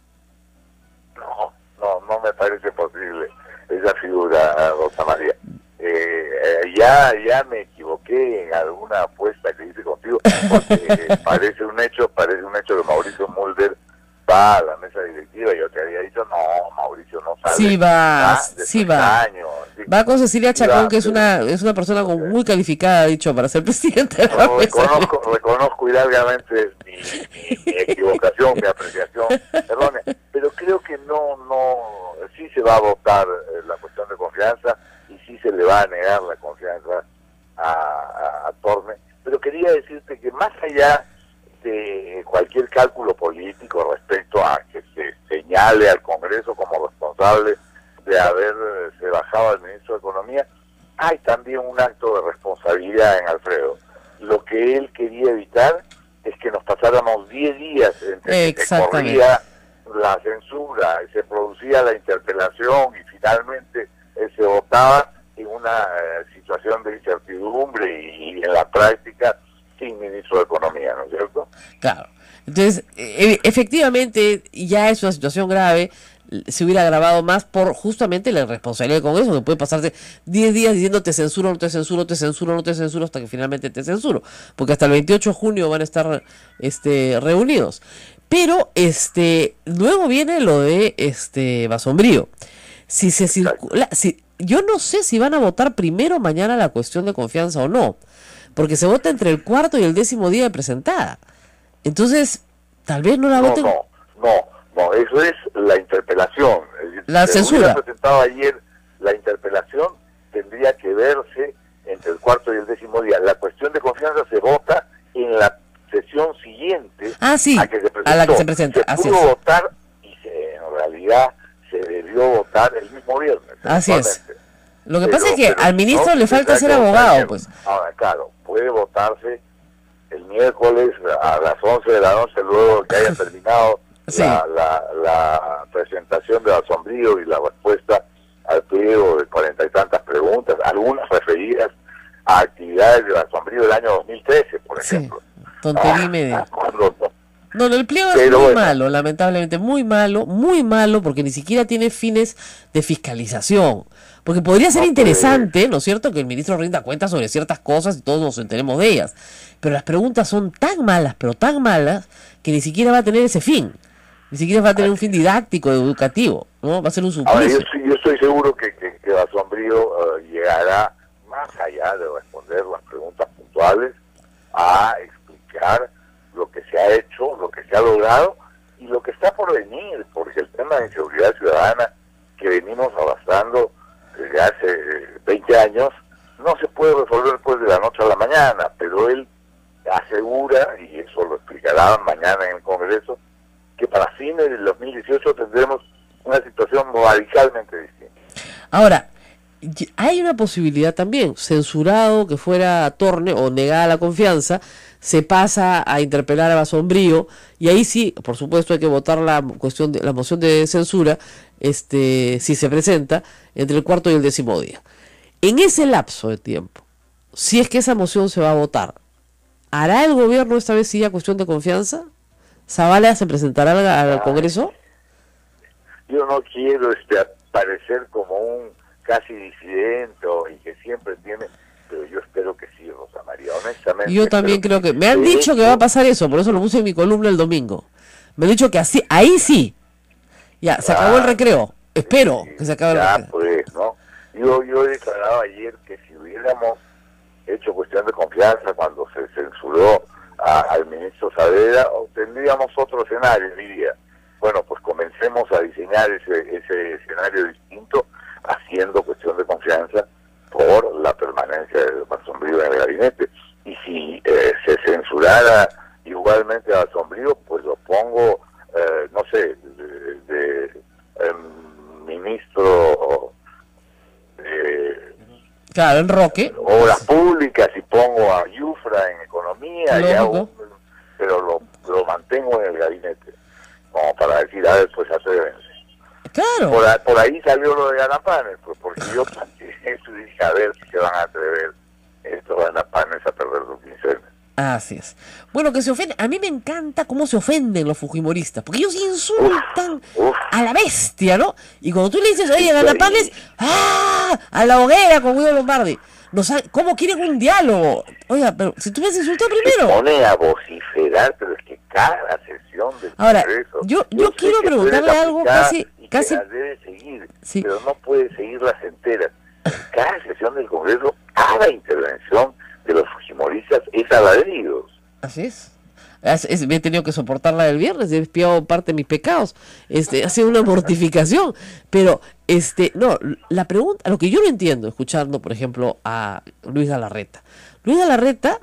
[SPEAKER 4] No, no, no me parece posible esa figura, Rosa María. Eh, eh, ya, ya me equivoqué en alguna apuesta que hice contigo, porque eh, parece un hecho, parece un hecho que Mauricio Mulder va a la mesa directiva. Yo te había dicho, no, Mauricio no sale.
[SPEAKER 2] Sí va,
[SPEAKER 4] de
[SPEAKER 2] sí
[SPEAKER 4] su
[SPEAKER 2] va.
[SPEAKER 4] escaño, sí.
[SPEAKER 2] Va con Cecilia Chacón,
[SPEAKER 4] va,
[SPEAKER 2] que es
[SPEAKER 4] pero-
[SPEAKER 2] una es una persona con- muy calificada, dicho, para ser presidente de la
[SPEAKER 4] No,
[SPEAKER 2] mesa.
[SPEAKER 4] reconozco, reconozco y largamente mi, mi- mi equivocación, mi apreciación errónea, pero creo que no, no, sí se va a votar eh, la cuestión de confianza y sí se le va a negar la confianza a, a, a Torne, pero quería decirte que más allá de cualquier cálculo político respecto a que se señale al Congreso como responsable de haberse bajado al ministro de Economía, hay también un acto de responsabilidad en Alfredo. Lo que él quería evitar es que nos pasáramos diez días entre que se
[SPEAKER 2] Exactamente.
[SPEAKER 4] corría la censura, y se producía la interpelación y finalmente eh, se votaba en una eh, situación de incertidumbre y, y en la práctica sin ministro de Economía, ¿no es cierto?
[SPEAKER 2] Claro. Entonces, e- efectivamente, ya es una situación grave. Se hubiera agravado más por justamente la irresponsabilidad del Congreso, que puede pasarse diez días diciendo te censuro, no te censuro, te censuro, no te censuro, hasta que finalmente te censuro. Porque hasta el veintiocho de junio van a estar este, reunidos. Pero este luego viene lo de este Basombrío. Si se circula, si, yo no sé si van a votar primero mañana la cuestión de confianza o no. Porque se vota entre el cuarto y el décimo día de presentada. Entonces, tal vez no la
[SPEAKER 4] No,
[SPEAKER 2] voten.
[SPEAKER 4] no, no, no, eso es la interpelación. Es decir,
[SPEAKER 2] La
[SPEAKER 4] si se
[SPEAKER 2] censura.
[SPEAKER 4] hubiera presentado ayer la interpelación, tendría que verse entre el cuarto y el décimo día. La cuestión de confianza se vota en la sesión siguiente
[SPEAKER 2] Ah, sí,
[SPEAKER 4] a, que se
[SPEAKER 2] a la que se presenta,
[SPEAKER 4] Se
[SPEAKER 2] así
[SPEAKER 4] pudo
[SPEAKER 2] es.
[SPEAKER 4] votar y se, en realidad se debió votar el mismo viernes.
[SPEAKER 2] Así es.
[SPEAKER 4] eventualmente.
[SPEAKER 2] Lo que
[SPEAKER 4] pero,
[SPEAKER 2] pasa es que
[SPEAKER 4] pero,
[SPEAKER 2] al ministro
[SPEAKER 4] no,
[SPEAKER 2] le falta ser
[SPEAKER 4] que
[SPEAKER 2] abogado, pues.
[SPEAKER 4] Ahora, claro, puede votarse el miércoles a las once de la noche, luego que haya terminado
[SPEAKER 2] sí.
[SPEAKER 4] la, la, la presentación de Asombrío y la respuesta al pliego de cuarenta y tantas preguntas, algunas referidas a actividades de Asombrío del año dos mil trece, por ejemplo.
[SPEAKER 2] Sí, tontería y media.
[SPEAKER 4] Cuando,
[SPEAKER 2] No, no, el pliego es
[SPEAKER 4] Pero
[SPEAKER 2] muy
[SPEAKER 4] bueno.
[SPEAKER 2] malo, lamentablemente, muy malo, muy malo, porque ni siquiera tiene fines de fiscalización. Porque podría ser
[SPEAKER 4] No
[SPEAKER 2] interesante, ¿no es cierto?, que el ministro rinda cuentas sobre ciertas cosas y todos nos enteremos de ellas. Pero las preguntas son tan malas, pero tan malas, que ni siquiera va a tener ese fin. Ni siquiera va a tener un fin didáctico, educativo, ¿no? Va a ser un
[SPEAKER 4] Ahora, yo,
[SPEAKER 2] suplicio.
[SPEAKER 4] estoy- yo estoy seguro que, que, que Asombrío eh, llegará más allá de responder las preguntas puntuales a explicar lo que se ha hecho, lo que se ha logrado y lo que está por venir, porque el tema de inseguridad ciudadana que venimos arrastrando desde hace eh, veinte años no se puede resolver pues de la noche a la mañana, pero él asegura, y eso lo explicará mañana en el Congreso, que para fines del dos mil dieciocho tendremos una situación radicalmente distinta.
[SPEAKER 2] Ahora, y- hay una posibilidad también, censurado que fuera Torne o negada la confianza, se pasa a interpelar a Basombrío y ahí sí, por supuesto hay que votar la cuestión de la moción de censura, este, si se presenta entre el cuarto y el décimo día. En ese lapso de tiempo, si es que esa moción se va a votar, ¿hará el gobierno esta vez sí ya cuestión de confianza? ¿Zavala se presentará al, al Congreso?
[SPEAKER 4] Yo no quiero este parecer como un casi disidente o, y que siempre tiene, pero yo espero que sí, Rosa María, honestamente.
[SPEAKER 2] Yo también
[SPEAKER 4] espero
[SPEAKER 2] creo que... Me han
[SPEAKER 4] de
[SPEAKER 2] dicho que
[SPEAKER 4] hecho,
[SPEAKER 2] va a pasar eso, por eso lo puse en mi columna el domingo. Me han dicho que así, ahí sí. Ya, se acabó el
[SPEAKER 4] Ah,
[SPEAKER 2] recreo. Espero que se acabe el
[SPEAKER 4] ya,
[SPEAKER 2] recreo.
[SPEAKER 4] pues, ¿no? Yo, yo he declarado ayer que si hubiéramos hecho cuestión de confianza cuando se censuró a- al ministro Saavedra, obtendríamos otro escenario, diría. Bueno, pues comencemos a diseñar ese, ese escenario distinto, haciendo cuestión de confianza por la permanencia de Basombrío en el gabinete. Y si eh, se censurara igualmente a Basombrío, pues lo pongo, eh, no sé, de, de, em, ministro de
[SPEAKER 2] Claro, en Roque.
[SPEAKER 4] Obras Públicas y pongo a Yufra en Economía, y hago
[SPEAKER 2] Lógico.
[SPEAKER 4] un- pero lo, lo mantengo en el gabinete, como para decir, a ver, pues atrévense.
[SPEAKER 2] Claro.
[SPEAKER 4] Por, a- por ahí salió lo de Ganapanes, pues porque yo planteé eso y dije, a ver si se van a atrever estos Ganapanes a perder su quincena.
[SPEAKER 2] Así es. Bueno, que se ofende. A mí me encanta cómo se ofenden los fujimoristas, porque ellos insultan
[SPEAKER 4] Uf.
[SPEAKER 2] a la bestia, ¿no? Y cuando tú le dices, oye,
[SPEAKER 4] Sí,
[SPEAKER 2] Ganapanes, ¡ah! A la hoguera con Guido Lombardi. No sabe, ¿cómo quieren un diálogo? Oiga, pero si tú me has insultado
[SPEAKER 4] Se
[SPEAKER 2] primero.
[SPEAKER 4] pone a vociferar, pero es que cada sesión del
[SPEAKER 2] Ahora,
[SPEAKER 4] Congreso,
[SPEAKER 2] yo- yo
[SPEAKER 4] sé
[SPEAKER 2] quiero
[SPEAKER 4] que tú eres
[SPEAKER 2] preguntarle algo
[SPEAKER 4] aplicada
[SPEAKER 2] casi-
[SPEAKER 4] y que
[SPEAKER 2] casi-
[SPEAKER 4] las debe seguir,
[SPEAKER 2] Sí.
[SPEAKER 4] pero no puede seguirlas enteras. En cada sesión del Congreso, cada intervención de los fujimoristas es a ladridos.
[SPEAKER 2] Así es. Es- es- me he tenido que soportarla del viernes, he espiado parte de mis pecados. Este, ha sido una mortificación. Pero, este, no, la pregunta, lo que yo no entiendo, escuchando, por ejemplo, a Luis Galarreta. Luis Galarreta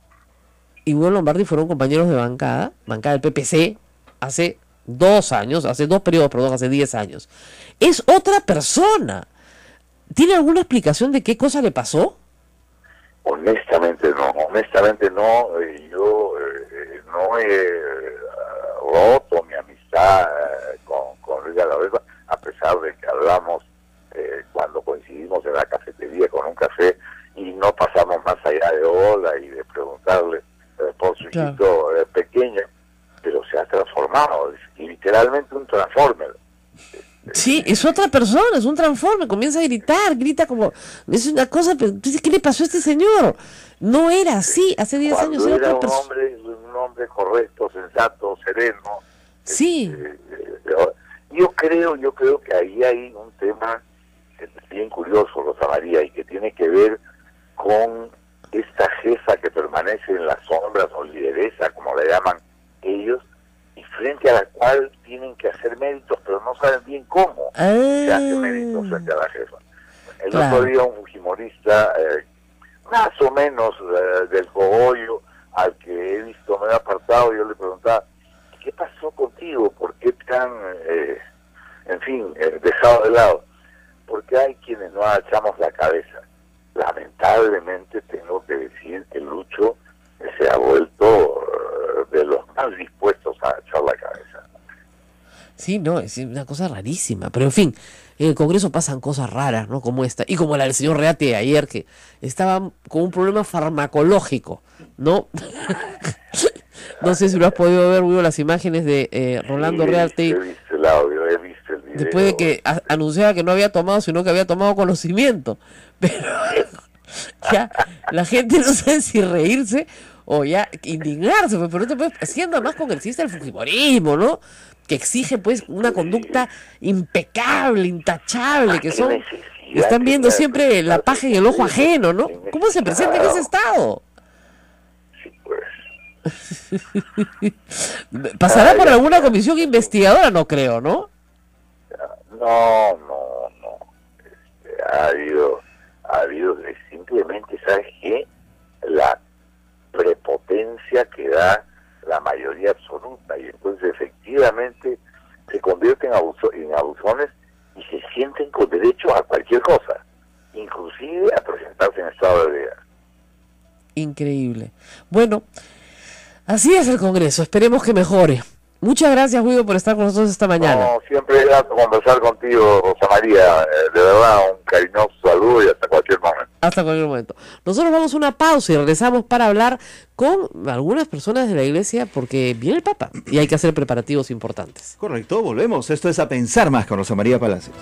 [SPEAKER 2] y Guido Lombardi fueron compañeros de bancada, bancada del P P C, hace dos años, hace dos periodos, perdón, hace diez años. Es otra persona. ¿Tiene alguna explicación de qué cosa le pasó?
[SPEAKER 4] Honestamente no, honestamente no, eh, yo eh, no he eh, roto mi amistad eh, con, con Luis Galarreta, a pesar de que hablamos eh, cuando coincidimos en la cafetería con un café y no pasamos más allá de hola y de preguntarle eh, por su
[SPEAKER 2] Claro.
[SPEAKER 4] hijito eh, pequeño, pero se ha transformado, es literalmente un transformer.
[SPEAKER 2] Sí, es otra persona, es un transforme, comienza a gritar, grita como, es una cosa, pero tú dices, ¿qué le pasó a este señor? No era así, hace diez
[SPEAKER 4] Cuando
[SPEAKER 2] años era
[SPEAKER 4] era
[SPEAKER 2] otra
[SPEAKER 4] un
[SPEAKER 2] persona.
[SPEAKER 4] hombre, un hombre correcto, sensato, sereno.
[SPEAKER 2] Sí,
[SPEAKER 4] Eh, eh, yo creo, yo creo que ahí hay un tema bien curioso, Rosa María, y que tiene que ver con esta jefa que permanece en las sombras o lideresa, como la llaman ellos, y frente a la cual tienen que hacer méritos, pero no saben bien cómo se hace méritos
[SPEAKER 2] ah,
[SPEAKER 4] frente a la jefa. El
[SPEAKER 2] Claro.
[SPEAKER 4] otro día un fujimorista, eh, más o menos eh, del cogollo, al que he visto me he apartado, yo le preguntaba, ¿qué pasó contigo? ¿Por qué te han, eh, en fin, eh, dejado de lado? porque hay quienes no agachamos la cabeza. Lamentablemente tengo que decir que Lucho se ha vuelto de los más dispuestos a agachar la cabeza.
[SPEAKER 2] Sí, no, es una cosa rarísima, pero en fin, en el Congreso pasan cosas raras, ¿no? Como esta, y como la del señor Reate ayer, que estaba con un problema farmacológico, ¿no? No sé si lo has podido ver, hubo las imágenes de eh, Rolando
[SPEAKER 4] Sí,
[SPEAKER 2] Reate.
[SPEAKER 4] He visto el audio, he visto el video.
[SPEAKER 2] Después de que a, anunciaba que no había tomado, sino que había tomado conocimiento. Pero ya la gente no sabe si reírse o ya indignarse, pues, pero no te puedes, haciendo más congresista del fujimorismo, ¿no? Que exige pues una conducta impecable, intachable, que son, están viendo siempre la paja en el ojo ajeno, ¿no? ¿Cómo se presenta en ese estado?
[SPEAKER 4] Sí, pues.
[SPEAKER 2] ¿Pasará por alguna comisión investigadora? No creo, ¿no?
[SPEAKER 4] No, no, no. Este, ha habido, ha habido simplemente, ¿sabes qué? La prepotencia que da la mayoría absoluta, y entonces efectivamente se convierten en, abuso, en abusones y se sienten con derecho a cualquier cosa, inclusive a presentarse en estado de vida.
[SPEAKER 2] Increíble. Bueno, así es el Congreso, esperemos que mejore. Muchas gracias, Guido, por estar con nosotros esta mañana.
[SPEAKER 4] No, siempre es grato conversar contigo, Rosa María. Eh, de verdad, un cariñoso saludo y hasta cualquier momento.
[SPEAKER 2] Hasta cualquier momento. Nosotros vamos a una pausa y regresamos para hablar con algunas personas de la iglesia porque viene el Papa y hay que hacer preparativos importantes.
[SPEAKER 3] Correcto, volvemos. Esto es A Pensar Más con Rosa María Palacios.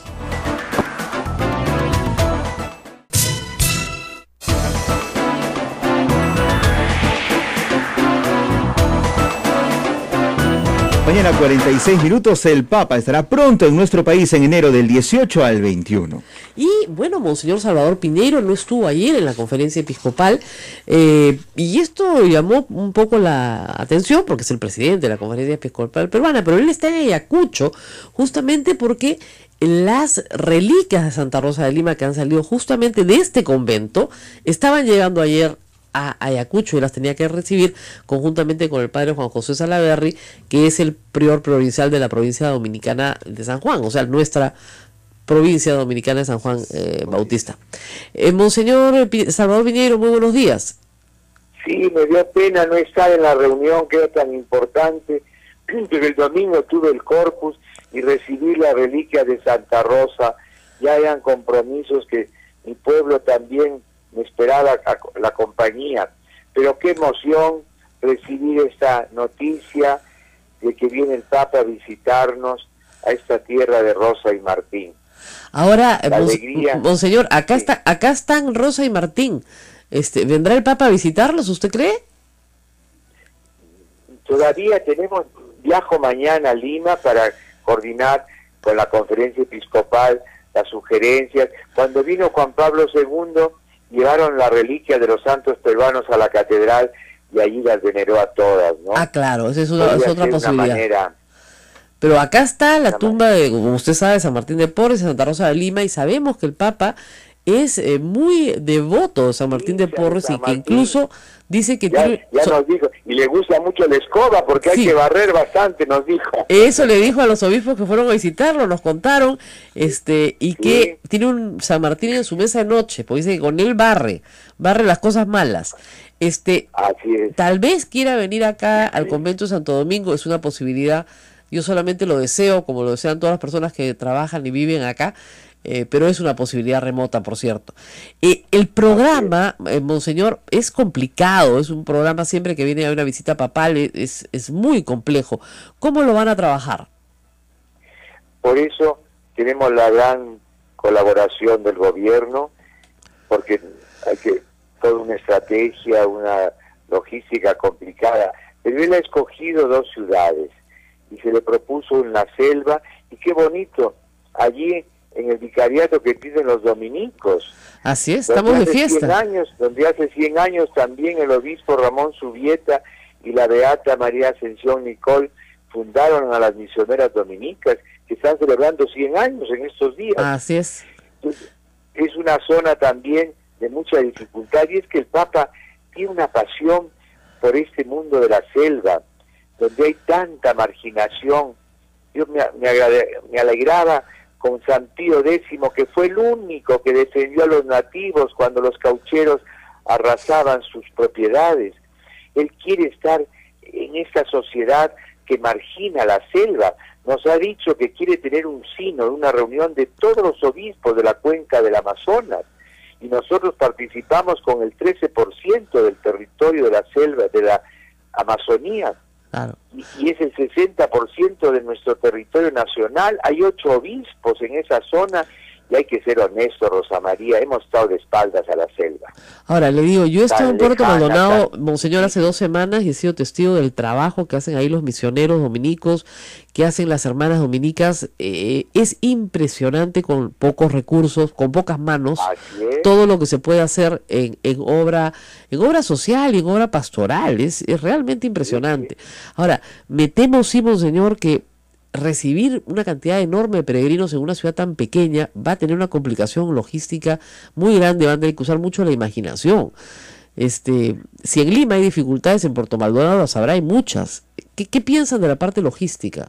[SPEAKER 3] Mañana cuarenta y seis minutos, el Papa estará pronto en nuestro país en enero del dieciocho al veintiuno.
[SPEAKER 2] Y bueno, Monseñor Salvador Piñeiro no estuvo ayer en la conferencia episcopal eh, y esto llamó un poco la atención porque es el presidente de la conferencia episcopal peruana, pero él está en Ayacucho justamente porque las reliquias de Santa Rosa de Lima que han salido justamente de este convento estaban llegando ayer a Ayacucho y las tenía que recibir conjuntamente con el padre Juan José Salaverry, que es el prior provincial de la provincia dominicana de San Juan, o sea, nuestra provincia dominicana de San Juan eh, Bautista. Eh, Monseñor P Salvador Piñeiro, muy buenos días.
[SPEAKER 5] Sí, me dio pena no estar en la reunión que era tan importante, pero el domingo tuve el Corpus y recibí la reliquia de Santa Rosa. Ya eran compromisos que mi pueblo también me esperaba la compañía, pero qué emoción recibir esta noticia de que viene el Papa a visitarnos a esta tierra de Rosa y Martín.
[SPEAKER 2] Ahora,
[SPEAKER 5] La
[SPEAKER 2] mons
[SPEAKER 5] alegría,
[SPEAKER 2] Monseñor, acá
[SPEAKER 5] sí.
[SPEAKER 2] está, acá están Rosa y Martín. Este, ¿vendrá el Papa a visitarlos, usted cree?
[SPEAKER 5] Todavía tenemos, viajo mañana a Lima para coordinar con la conferencia episcopal las sugerencias. Cuando vino Juan Pablo segundo, llevaron la reliquia de los santos peruanos a la catedral y allí las veneró a todas, ¿no?
[SPEAKER 2] Ah, claro, esa es, una, es otra
[SPEAKER 5] una
[SPEAKER 2] posibilidad.
[SPEAKER 5] Manera,
[SPEAKER 2] Pero acá está la
[SPEAKER 5] una
[SPEAKER 2] tumba de, como usted sabe, San Martín de Porres y Santa Rosa de Lima, y sabemos que el Papa es eh, muy devoto de San Martín
[SPEAKER 5] Sí,
[SPEAKER 2] de Porres
[SPEAKER 5] San
[SPEAKER 2] y que
[SPEAKER 5] Martín.
[SPEAKER 2] incluso dice que
[SPEAKER 5] ya,
[SPEAKER 2] tiene...
[SPEAKER 5] ya
[SPEAKER 2] so-
[SPEAKER 5] nos dijo, y le gusta mucho la escoba porque
[SPEAKER 2] Sí.
[SPEAKER 5] hay que barrer bastante, nos dijo.
[SPEAKER 2] Eso le dijo a los obispos que fueron a visitarlo, nos contaron, este, y que tiene un San Martín en su mesa de noche, porque dice que con él barre, barre las cosas malas. Este,
[SPEAKER 5] Así es.
[SPEAKER 2] tal vez quiera venir acá al convento de Santo Domingo, es una posibilidad. Yo solamente lo deseo, como lo desean todas las personas que trabajan y viven acá, eh, pero es una posibilidad remota, por cierto. Eh, el programa, eh, Monseñor, es complicado, es un programa siempre que viene a una visita papal, es, es muy complejo. ¿Cómo lo van a trabajar?
[SPEAKER 5] Por eso tenemos la gran colaboración del gobierno, porque hay que toda una estrategia, una logística complicada. Pero él ha escogido dos ciudades y se le propuso en la selva, y qué bonito, allí en el vicariato que tienen los dominicos.
[SPEAKER 2] Así es,
[SPEAKER 5] Donde
[SPEAKER 2] estamos de
[SPEAKER 5] hace cien
[SPEAKER 2] fiesta.
[SPEAKER 5] años, donde hace cien años también el obispo Ramón Subieta y la beata María Ascensión Nicol fundaron a las misioneras dominicas, que están celebrando cien años en estos días.
[SPEAKER 2] Así es.
[SPEAKER 5] Entonces, es una zona también de mucha dificultad, y es que el Papa tiene una pasión por este mundo de la selva, donde hay tanta marginación. Yo me, me, agrade, me alegraba con San Pío Décimo, que fue el único que defendió a los nativos cuando los caucheros arrasaban sus propiedades. Él quiere estar en esta sociedad que margina la selva. Nos ha dicho que quiere tener un sínodo, una reunión de todos los obispos de la cuenca del Amazonas, y nosotros participamos con el trece por ciento del territorio de la selva, de la Amazonía,
[SPEAKER 2] Claro.
[SPEAKER 5] y, y es el sesenta por ciento de nuestro territorio nacional. Hay ocho obispos en esa zona, y hay que ser honesto, Rosa María, hemos estado de espaldas a la selva.
[SPEAKER 2] Ahora, le digo, yo he estado en Puerto
[SPEAKER 5] lejana,
[SPEAKER 2] Maldonado,
[SPEAKER 5] tan-
[SPEAKER 2] Monseñor, hace dos semanas y he sido testigo del trabajo que hacen ahí los misioneros dominicos, que hacen las hermanas dominicas. Eh, es impresionante, con pocos recursos, con pocas manos,
[SPEAKER 5] Así es.
[SPEAKER 2] todo lo que se puede hacer en, en obra en obra social y en obra pastoral. Es, es realmente impresionante. Ahora, me temo, sí, Monseñor, que recibir una cantidad enorme de peregrinos en una ciudad tan pequeña va a tener una complicación logística muy grande, van a tener que usar mucho la imaginación. Este, si en Lima hay dificultades, en Puerto Maldonado las habrá, hay muchas. ¿Qué, qué piensan de la parte logística?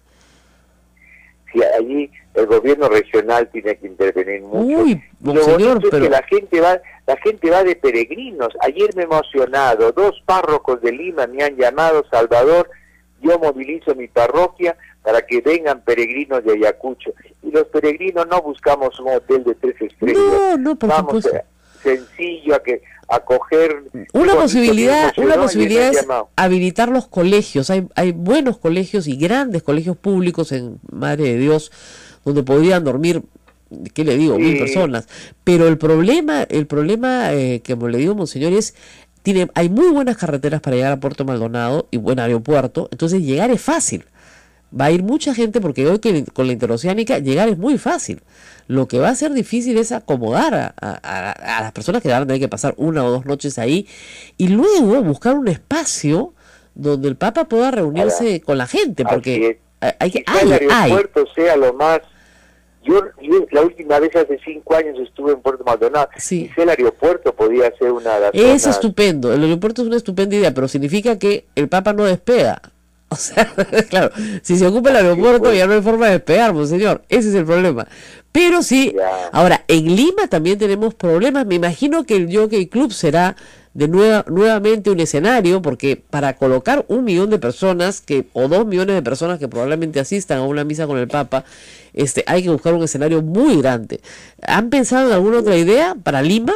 [SPEAKER 5] Si allí el gobierno regional tiene que intervenir mucho.
[SPEAKER 2] Uy,
[SPEAKER 5] Y lo
[SPEAKER 2] Monseñor,
[SPEAKER 5] bonito es
[SPEAKER 2] pero
[SPEAKER 5] que la gente va, la gente va de peregrinos. Ayer me he emocionado, dos párrocos de Lima me han llamado: Salvador, yo movilizo mi parroquia para que vengan peregrinos de Ayacucho. Y los peregrinos no buscamos un hotel de tres estrellas.
[SPEAKER 2] no, no, por
[SPEAKER 5] Vamos
[SPEAKER 2] supuesto.
[SPEAKER 5] eh, sencillo a que a coger
[SPEAKER 2] Una posibilidad, una
[SPEAKER 5] emocionó y
[SPEAKER 2] posibilidad
[SPEAKER 5] me han
[SPEAKER 2] es
[SPEAKER 5] llamado.
[SPEAKER 2] habilitar los colegios. Hay, hay buenos colegios y grandes colegios públicos en Madre de Dios, donde podrían dormir, ¿qué le digo?,
[SPEAKER 5] Sí.
[SPEAKER 2] mil personas. Pero el problema, el problema eh, que como le digo, Monseñor, es tiene, hay muy buenas carreteras para llegar a Puerto Maldonado y buen aeropuerto, entonces llegar es fácil. Va a ir mucha gente, porque hoy que con la interoceánica llegar es muy fácil. Lo que va a ser difícil es acomodar a, a, a, a las personas que van a tener que pasar una o dos noches ahí, y luego buscar un espacio donde el Papa pueda reunirse
[SPEAKER 5] Ahora,
[SPEAKER 2] con la gente,
[SPEAKER 5] así
[SPEAKER 2] porque
[SPEAKER 5] es.
[SPEAKER 2] hay, hay que
[SPEAKER 5] Quizá el
[SPEAKER 2] hay, hay.
[SPEAKER 5] aeropuerto sea lo más. Yo, yo la última vez hace cinco años estuve en Puerto Maldonado.
[SPEAKER 2] Sí.
[SPEAKER 5] Quizá el aeropuerto podía ser una de las
[SPEAKER 2] Es
[SPEAKER 5] zonas-
[SPEAKER 2] estupendo, el aeropuerto es una estupenda idea, pero significa que el Papa no despega. O sea, claro, si se ocupa el aeropuerto
[SPEAKER 5] pues.
[SPEAKER 2] ya no hay forma de despegar, monseñor, ese es el problema. Pero sí,
[SPEAKER 5] Ya.
[SPEAKER 2] ahora, en Lima también tenemos problemas. Me imagino que el Jockey Club será de nueva, nuevamente un escenario, porque para colocar un millón de personas, que o dos millones de personas que probablemente asistan a una misa con el Papa, este, hay que buscar un escenario muy grande. ¿Han pensado en alguna otra idea para Lima?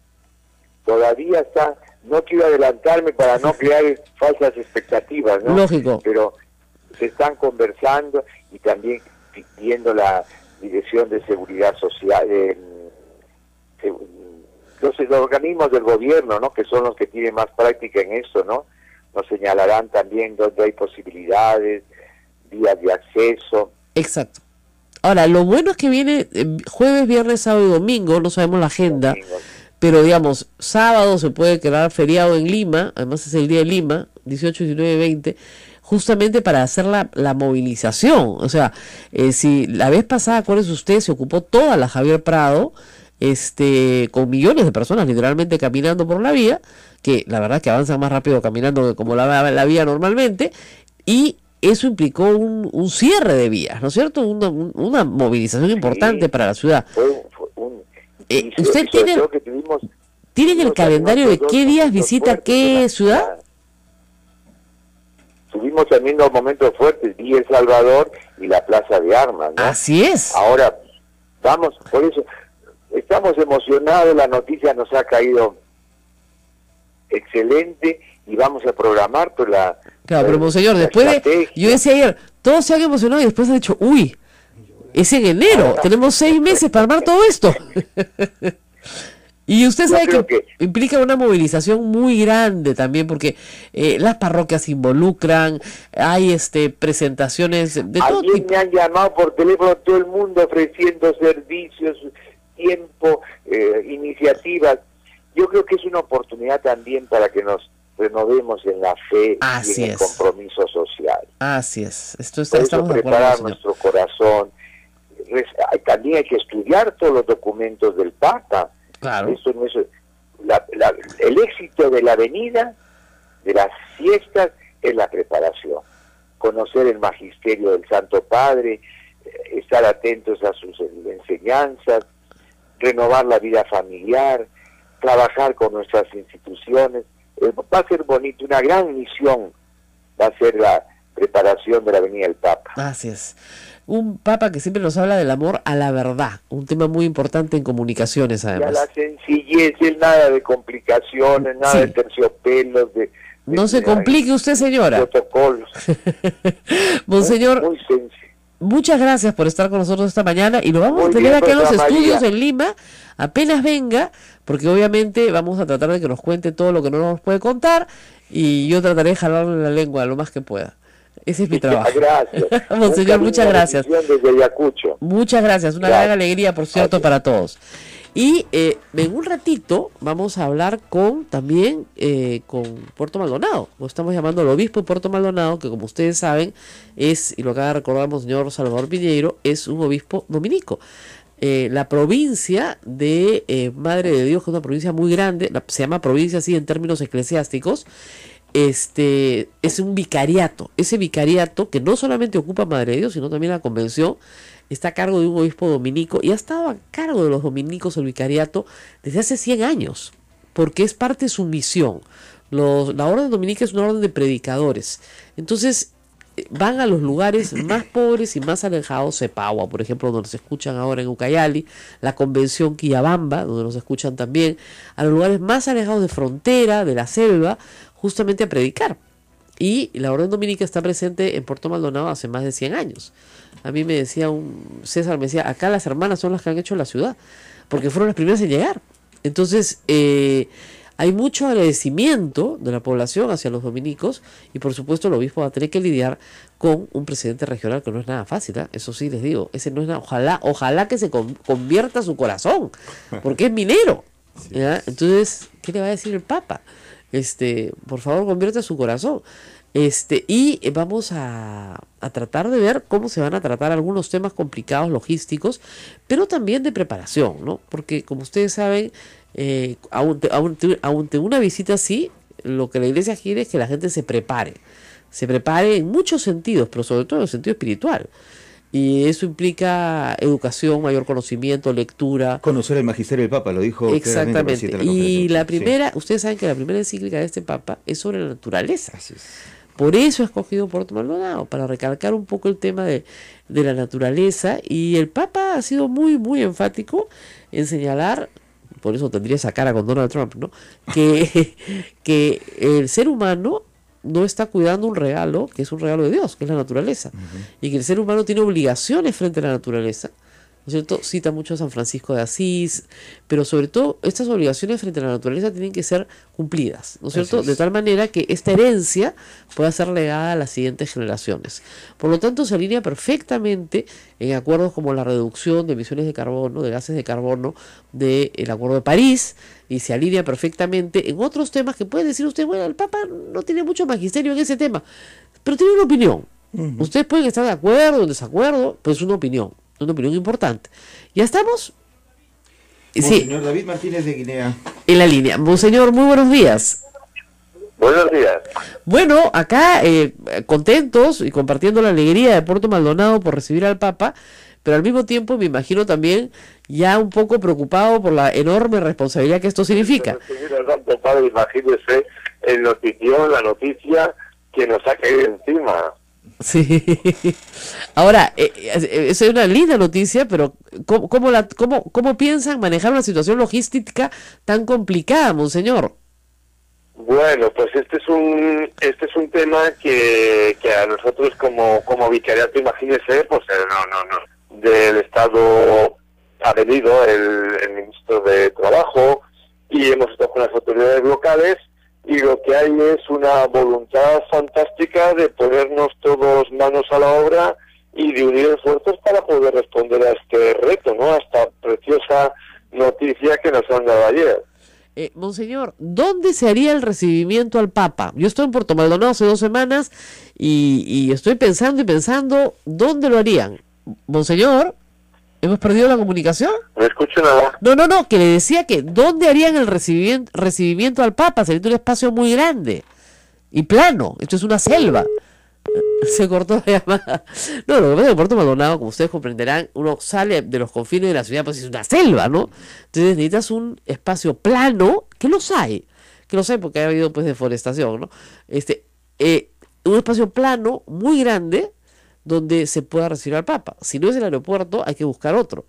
[SPEAKER 5] Todavía está. No quiero adelantarme para no crear falsas expectativas, ¿no?
[SPEAKER 2] Lógico.
[SPEAKER 5] Pero se están conversando y también viendo la Dirección de Seguridad Social, eh, se- los, los organismos del gobierno, ¿no?, que son los que tienen más práctica en esto, ¿no? Nos señalarán también dónde hay posibilidades, vías de acceso.
[SPEAKER 2] Exacto. Ahora, lo bueno es que viene eh, jueves, viernes, sábado y domingo, no sabemos la agenda,
[SPEAKER 5] Domingos.
[SPEAKER 2] pero digamos, sábado se puede quedar feriado en Lima, además es el día de Lima, dieciocho, diecinueve, veinte, justamente para hacer la, la movilización. O sea, eh, si la vez pasada, acuérdense usted, se ocupó toda la Javier Prado, este, con millones de personas literalmente caminando por la vía, que la verdad que avanzan más rápido caminando que como la, la vía normalmente, y eso implicó un, un cierre de vías, ¿no es cierto? Una, un- una movilización importante para la ciudad.
[SPEAKER 5] Fue un, fue un-
[SPEAKER 2] Eh,
[SPEAKER 5] y
[SPEAKER 2] ¿usted
[SPEAKER 5] sobre
[SPEAKER 2] tiene-
[SPEAKER 5] todo que tuvimos-
[SPEAKER 2] ¿Tienen el
[SPEAKER 5] tuvimos
[SPEAKER 2] calendario de
[SPEAKER 5] también
[SPEAKER 2] qué
[SPEAKER 5] otros
[SPEAKER 2] días
[SPEAKER 5] momentos
[SPEAKER 2] visita
[SPEAKER 5] fuertes en
[SPEAKER 2] qué
[SPEAKER 5] la
[SPEAKER 2] ciudad?
[SPEAKER 5] Tuvimos también dos momentos fuertes, Villa El Salvador y la Plaza de Armas, ¿no?
[SPEAKER 2] Así es.
[SPEAKER 5] Ahora, vamos, por eso, estamos emocionados, la noticia nos ha caído excelente y vamos a programar por la...
[SPEAKER 2] Claro, pero
[SPEAKER 5] la-
[SPEAKER 2] monseñor,
[SPEAKER 5] la
[SPEAKER 2] después de,
[SPEAKER 5] estrategia.
[SPEAKER 2] yo decía ayer, todos se han emocionado y después han dicho, uy, es en enero, tenemos seis meses para armar todo esto. Y usted
[SPEAKER 5] Yo
[SPEAKER 2] sabe que,
[SPEAKER 5] creo que-
[SPEAKER 2] implica una movilización muy grande también, porque eh, las parroquias se involucran, hay este presentaciones de todo
[SPEAKER 5] Ayer
[SPEAKER 2] tipo.
[SPEAKER 5] me han llamado por teléfono todo el mundo ofreciendo servicios, tiempo, eh, iniciativas. Yo creo que es una oportunidad también para que nos renovemos en la fe
[SPEAKER 2] Así
[SPEAKER 5] y en el
[SPEAKER 2] es.
[SPEAKER 5] compromiso social.
[SPEAKER 2] Así es, esto está,
[SPEAKER 5] Por eso
[SPEAKER 2] estamos de acuerdo,
[SPEAKER 5] preparar
[SPEAKER 2] señor.
[SPEAKER 5] nuestro corazón. Res- hay- También hay que estudiar todos los documentos del Papa.
[SPEAKER 2] Claro.
[SPEAKER 5] Eso no es, la- la- el éxito de la venida, de las fiestas, es la preparación. Conocer el magisterio del Santo Padre, estar atentos a sus enseñanzas, renovar la vida familiar, trabajar con nuestras instituciones. Eh, va a ser bonito, una gran misión va a ser la preparación de la venida del Papa.
[SPEAKER 2] Así es. Un Papa que siempre nos habla del amor a la verdad, un tema muy importante en comunicaciones además.
[SPEAKER 5] Y a la sencillez, él nada de complicaciones, nada
[SPEAKER 2] Sí.
[SPEAKER 5] de terciopelos, de, de
[SPEAKER 2] No se
[SPEAKER 5] de-
[SPEAKER 2] complique usted, señora.
[SPEAKER 5] protocolos.
[SPEAKER 2] Monseñor,
[SPEAKER 5] Muy sencillo.
[SPEAKER 2] muchas gracias por estar con nosotros esta mañana y lo vamos
[SPEAKER 5] Muy
[SPEAKER 2] a tener
[SPEAKER 5] bien,
[SPEAKER 2] aquí en los
[SPEAKER 5] Rosa
[SPEAKER 2] estudios
[SPEAKER 5] María.
[SPEAKER 2] en Lima, apenas venga, porque obviamente vamos a tratar de que nos cuente todo lo que no nos puede contar y yo trataré de jalarle la lengua lo más que pueda. Ese es mi trabajo.
[SPEAKER 5] Gracias.
[SPEAKER 2] Monseñor,
[SPEAKER 5] Un
[SPEAKER 2] muchas
[SPEAKER 5] cariño,
[SPEAKER 2] gracias.
[SPEAKER 5] bendición desde Ayacucho.
[SPEAKER 2] Muchas gracias, una
[SPEAKER 5] Gracias.
[SPEAKER 2] gran alegría, por cierto,
[SPEAKER 5] Gracias.
[SPEAKER 2] para todos. Y eh, en un ratito vamos a hablar con también eh, con Puerto Maldonado. Lo estamos llamando al obispo de Puerto Maldonado, que como ustedes saben es, y lo acaba de recordar el Monseñor Salvador Piñeiro, es un obispo dominico. Eh, la provincia de eh, Madre de Dios, que es una provincia muy grande, la- se llama provincia así en términos eclesiásticos, este es un vicariato. Ese vicariato, que no solamente ocupa Madre de Dios, sino también la convención, está a cargo de un obispo dominico y ha estado a cargo de los dominicos el vicariato desde hace cien años, porque es parte de su misión. Los, la orden dominica es una orden de predicadores. Entonces, eh, van a los lugares más pobres y más alejados, Cepagua, por ejemplo, donde nos escuchan ahora en Ucayali, la convención Quillabamba, donde nos escuchan también, a los lugares más alejados de frontera, de la selva, justamente a predicar. Y la orden dominica está presente en Puerto Maldonado hace más de cien años. A mí me decía un César, me decía, acá las hermanas son las que han hecho la ciudad, porque fueron las primeras en llegar. Entonces, eh, hay mucho agradecimiento de la población hacia los dominicos y por supuesto el obispo va a tener que lidiar con un presidente regional que no es nada fácil, ¿eh? Eso sí les digo, ese no es nada, ojalá, ojalá que se con- convierta su corazón, porque es minero. ¿Ya? Entonces, ¿qué le va a decir el Papa? Este, por favor, convierta su corazón. Este, y eh, vamos a, a tratar de ver cómo se van a tratar algunos temas complicados logísticos, pero también de preparación, ¿no? Porque como ustedes saben, eh, ante, ante, ante una visita así, lo que la iglesia quiere es que la gente se prepare, se prepare en muchos sentidos, pero sobre todo en el sentido espiritual. Y eso implica educación, mayor conocimiento, lectura.
[SPEAKER 3] Conocer el magisterio del Papa, lo dijo claramente el
[SPEAKER 2] Exactamente.
[SPEAKER 3] presidente de la
[SPEAKER 2] Y
[SPEAKER 3] conferencia.
[SPEAKER 2] la
[SPEAKER 3] Sí.
[SPEAKER 2] primera, ustedes saben que la primera encíclica de este Papa es sobre la naturaleza.
[SPEAKER 3] Así es.
[SPEAKER 2] Por eso ha escogido Puerto Maldonado, para recalcar un poco el tema de, de la naturaleza. Y el Papa ha sido muy, muy enfático en señalar, por eso tendría esa cara con Donald Trump, ¿no? Que, que el ser humano no está cuidando un regalo, que es un regalo de Dios, que es la naturaleza. Uh-huh. Y que el ser humano tiene obligaciones frente a la naturaleza, ¿no es cierto? Cita mucho a San Francisco de Asís, pero sobre todo estas obligaciones frente a la naturaleza tienen que ser cumplidas, ¿no es cierto? Es. De tal manera que esta herencia pueda ser legada a las siguientes generaciones. Por lo tanto, se alinea perfectamente en acuerdos como la reducción de emisiones de carbono, de gases de carbono, del Acuerdo de París, y se alinea perfectamente en otros temas que puede decir usted, bueno, el Papa no tiene mucho magisterio en ese tema, pero tiene una opinión. Uh-huh. Ustedes pueden estar de acuerdo o en desacuerdo, pero es una opinión. Una opinión importante. ¿Ya estamos?
[SPEAKER 3] Monseñor sí. David Martínez de Guinea.
[SPEAKER 2] En la línea. Monseñor, muy buenos días.
[SPEAKER 4] Buenos días.
[SPEAKER 2] Bueno, acá eh, contentos y compartiendo la alegría de Puerto Maldonado por recibir al Papa, pero al mismo tiempo me imagino también ya un poco preocupado por la enorme responsabilidad que esto significa.
[SPEAKER 4] Señor Santo Padre, imagínese el notición, la noticia que nos ha caído encima.
[SPEAKER 2] Sí. Ahora, eh, eh, esa es una linda noticia, pero ¿cómo, cómo, la, cómo, ¿cómo piensan manejar una situación logística tan complicada, monseñor?
[SPEAKER 4] Bueno, pues este es un este es un tema que, que a nosotros como, como vicariato, imagínese, pues no, no, no, del Estado ha venido el, el ministro de Trabajo y hemos estado con las autoridades locales. Y lo que hay es una voluntad fantástica de ponernos todos manos a la obra y de unir esfuerzos para poder responder a este reto, ¿no? A esta preciosa noticia que nos han dado ayer.
[SPEAKER 2] Eh, monseñor, ¿dónde se haría el recibimiento al Papa? Yo estoy en Puerto Maldonado hace dos semanas y, y estoy pensando y pensando, ¿dónde lo harían? Monseñor, ¿hemos perdido la comunicación?
[SPEAKER 4] No escucho nada.
[SPEAKER 2] No, no, no, que le decía que ¿dónde harían el recibimiento, recibimiento al Papa? Sería un espacio muy grande y plano, esto es una selva. Se cortó la llamada. No, lo que pasa es que Puerto Maldonado, como ustedes comprenderán, uno sale de los confines de la ciudad, pues es una selva, ¿no? Entonces necesitas un espacio plano, que los hay, que los hay porque ha habido pues deforestación, ¿no? Este, eh, un espacio plano muy grande donde se pueda recibir al Papa. Si no es el aeropuerto, hay que buscar otro.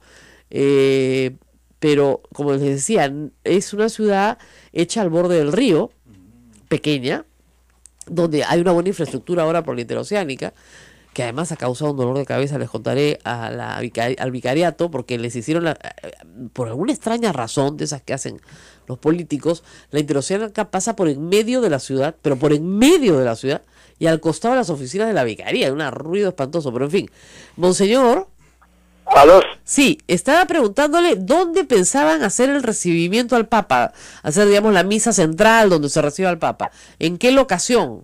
[SPEAKER 2] Eh, pero, como les decía, es una ciudad hecha al borde del río, pequeña, donde hay una buena infraestructura ahora por la interoceánica, que además ha causado un dolor de cabeza, les contaré, a la, al vicariato, porque les hicieron, la, por alguna extraña razón de esas que hacen los políticos, la interoceánica pasa por en medio de la ciudad, pero por en medio de la ciudad, y al costado de las oficinas de la vicaría, un ruido espantoso, pero en fin. Monseñor...
[SPEAKER 6] ¿Aló?
[SPEAKER 2] Sí, estaba preguntándole dónde pensaban hacer el recibimiento al Papa, hacer, digamos, la misa central donde se recibe al Papa. ¿En qué locación?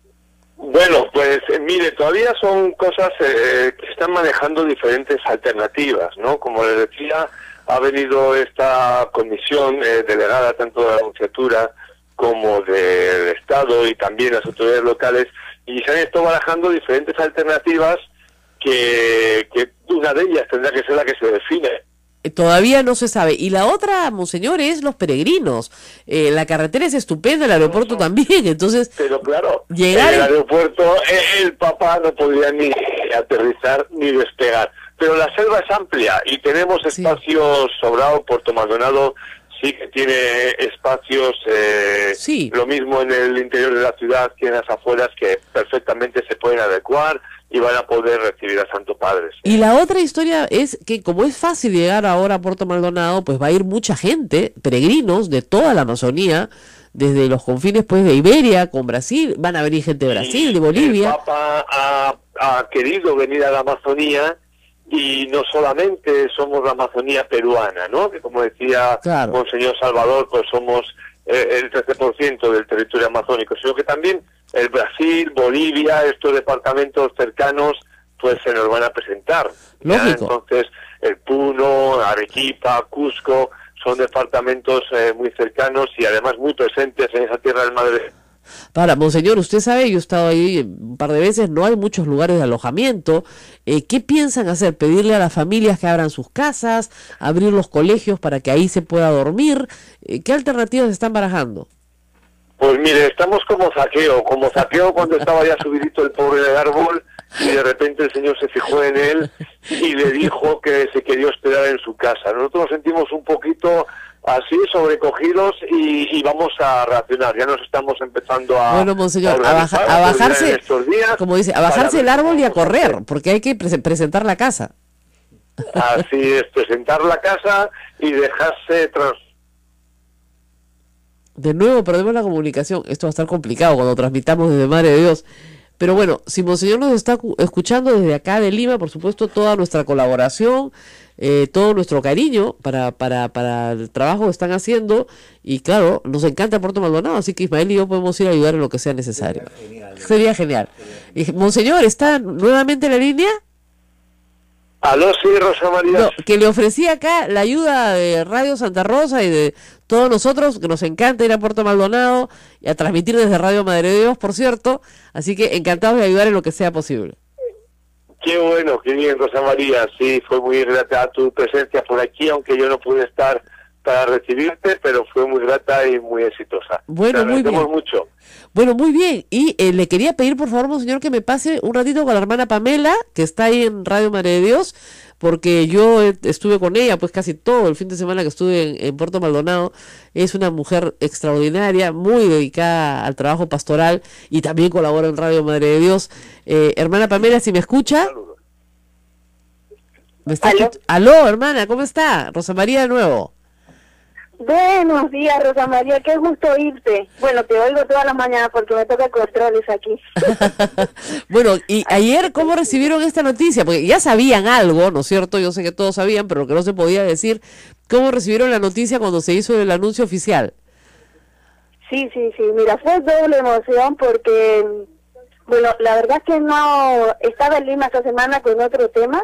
[SPEAKER 6] Bueno, pues eh, mire, todavía son cosas eh, que están manejando diferentes alternativas, ¿no? Como les decía, ha venido esta comisión eh, delegada tanto de la Nunciatura como del Estado y también las autoridades locales, y se han estado barajando diferentes alternativas que, que una de ellas tendrá que ser la que se define.
[SPEAKER 2] Todavía no se sabe. Y la otra, monseñor, es los peregrinos. Eh, la carretera es estupenda, el aeropuerto no, no. también, entonces...
[SPEAKER 6] Pero claro,
[SPEAKER 2] llegar
[SPEAKER 6] en el aeropuerto el Papa no podría ni aterrizar ni despegar. Pero la selva es amplia y tenemos espacios sí. sobrados. Puerto Maldonado sí que tiene espacios, eh,
[SPEAKER 2] sí.
[SPEAKER 6] lo mismo en el interior de la ciudad que en las afueras, que perfectamente se pueden adecuar y van a poder recibir a Santo Padre. ¿Sí?
[SPEAKER 2] Y la otra historia es que como es fácil llegar ahora a Puerto Maldonado, pues va a ir mucha gente, peregrinos de toda la Amazonía, desde los confines pues de Iberia con Brasil, van a venir gente de Brasil,
[SPEAKER 6] y
[SPEAKER 2] de Bolivia.
[SPEAKER 6] El Papa ha, ha querido venir a la Amazonía y no solamente somos la Amazonía peruana, ¿no? Que como decía
[SPEAKER 2] claro.
[SPEAKER 6] Monseñor Salvador, pues somos eh, el trece por ciento del territorio amazónico, sino que también el Brasil, Bolivia, estos departamentos cercanos, pues se nos van a presentar.
[SPEAKER 2] Lógico.
[SPEAKER 6] Entonces, el Puno, Arequipa, Cusco, son departamentos eh, muy cercanos y además muy presentes en esa tierra del Madre.
[SPEAKER 2] Para, monseñor, usted sabe, yo he estado ahí un par de veces, no hay muchos lugares de alojamiento. Eh, ¿Qué piensan hacer? ¿Pedirle a las familias que abran sus casas? ¿Abrir los colegios para que ahí se pueda dormir? Eh, ¿Qué alternativas están barajando?
[SPEAKER 6] Pues mire, estamos como Zaqueo, como Zaqueo cuando estaba ya subidito el pobre del árbol y de repente el Señor se fijó en él y le dijo que se quería hospedar en su casa. Nosotros nos sentimos un poquito así, sobrecogidos y, y vamos a reaccionar. Ya nos estamos empezando a...
[SPEAKER 2] Bueno, monseñor, a, baja, a bajarse, como dice, a bajarse el árbol y a correr, porque hay que pre presentar la casa.
[SPEAKER 6] Así es, presentar la casa y dejarse trans...
[SPEAKER 2] De nuevo perdemos la comunicación. Esto va a estar complicado cuando transmitamos desde Madre de Dios. Pero bueno, si monseñor nos está escuchando desde acá de Lima, por supuesto, toda nuestra colaboración, eh, todo nuestro cariño para, para, para el trabajo que están haciendo. Y claro, nos encanta Puerto Maldonado, así que Ismael y yo podemos ir a ayudar en lo que sea necesario. Sería genial. Sería genial. Y, monseñor, ¿está nuevamente en la línea?
[SPEAKER 6] Aló, sí, Rosa María.
[SPEAKER 2] No, que le ofrecí acá la ayuda de Radio Santa Rosa y de todos nosotros, que nos encanta ir a Puerto Maldonado y a transmitir desde Radio Madre de Dios, por cierto. Así que encantados de ayudar en lo que sea posible.
[SPEAKER 6] Qué bueno, qué bien, Rosa María. Sí, fue muy grata tu presencia por aquí, aunque yo no pude estar para recibirte, pero fue muy grata y muy exitosa.
[SPEAKER 2] Bueno,
[SPEAKER 6] Te
[SPEAKER 2] muy bien.
[SPEAKER 6] mucho.
[SPEAKER 2] Bueno, muy bien. Y eh, le quería pedir, por favor, monseñor, que me pase un ratito con la hermana Pamela, que está ahí en Radio Madre de Dios, porque yo eh, estuve con ella pues casi todo el fin de semana que estuve en, en Puerto Maldonado. Es una mujer extraordinaria, muy dedicada al trabajo pastoral y también colabora en Radio Madre de Dios. Eh, hermana Pamela, si me escucha. ¿Me está
[SPEAKER 7] ¿Aló?
[SPEAKER 2] Aló, hermana, ¿cómo está? Rosa María de nuevo.
[SPEAKER 7] Buenos días, Rosa María, qué gusto oírte. Bueno, te oigo todas las mañanas porque me toca controles aquí.
[SPEAKER 2] Bueno, y ayer, ¿cómo recibieron esta noticia? Porque ya sabían algo, ¿no es cierto? Yo sé que todos sabían, pero lo que no se podía decir. ¿Cómo recibieron la noticia cuando se hizo el anuncio oficial?
[SPEAKER 7] Sí, sí, sí. Mira, fue doble emoción porque, bueno, la verdad es que no... Estaba en Lima esta semana con otro tema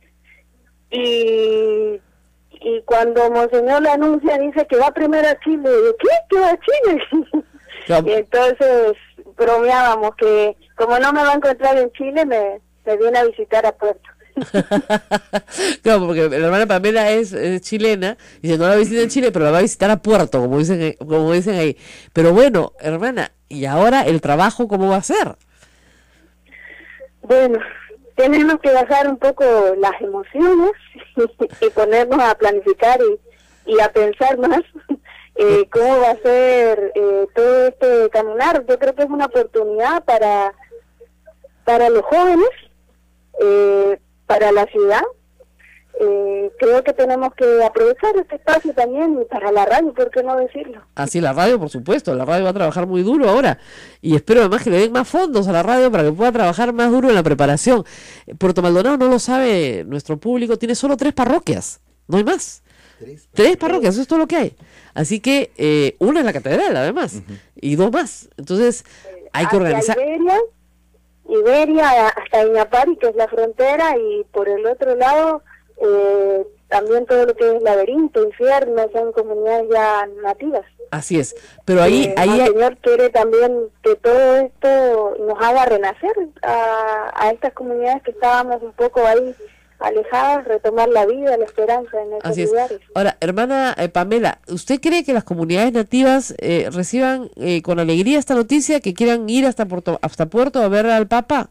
[SPEAKER 7] y... Y cuando monseñor le anuncia, dice que va primero a Chile. Y yo, ¿qué? ¿Qué va a Chile?
[SPEAKER 2] Claro.
[SPEAKER 7] Y entonces bromeábamos que como no me va a encontrar en Chile, me, me viene a visitar a Puerto.
[SPEAKER 2] Claro, porque la hermana Pamela es, es chilena, y dice, no la visita en Chile, pero la va a visitar a Puerto, como dicen, como dicen ahí. Pero bueno, hermana, ¿y ahora el trabajo cómo va a ser?
[SPEAKER 7] Bueno, tenemos que bajar un poco las emociones y ponernos a planificar y, y a pensar más eh, cómo va a ser eh, todo este caminar. Yo creo que es una oportunidad para, para los jóvenes, eh, para la ciudad. Eh, creo que tenemos que aprovechar este espacio también y para la radio, ¿por qué no decirlo?
[SPEAKER 2] Así la radio, por supuesto, la radio va a trabajar muy duro ahora y espero además que le den más fondos a la radio para que pueda trabajar más duro en la preparación. Puerto Maldonado, no lo sabe nuestro público, tiene solo tres parroquias, no hay más. Tres, tres parroquias, eso es todo lo que hay. Así que eh, una es la catedral además, uh-huh. y dos más. Entonces hay que organizar.
[SPEAKER 7] Iberia, Iberia hasta Iñapari, que es la frontera, y por el otro lado Eh, también todo lo que es Laberinto, Infierno, son comunidades ya nativas.
[SPEAKER 2] Así es, pero ahí...
[SPEAKER 7] Eh,
[SPEAKER 2] ahí
[SPEAKER 7] el Señor quiere también que todo esto nos haga renacer a, a estas comunidades que estábamos un poco ahí alejadas, retomar la vida, la esperanza en esos
[SPEAKER 2] Así
[SPEAKER 7] lugares.
[SPEAKER 2] Es. Ahora, hermana eh, Pamela, ¿usted cree que las comunidades nativas eh, reciban eh, con alegría esta noticia, que quieran ir hasta Puerto, hasta Puerto a ver al Papa?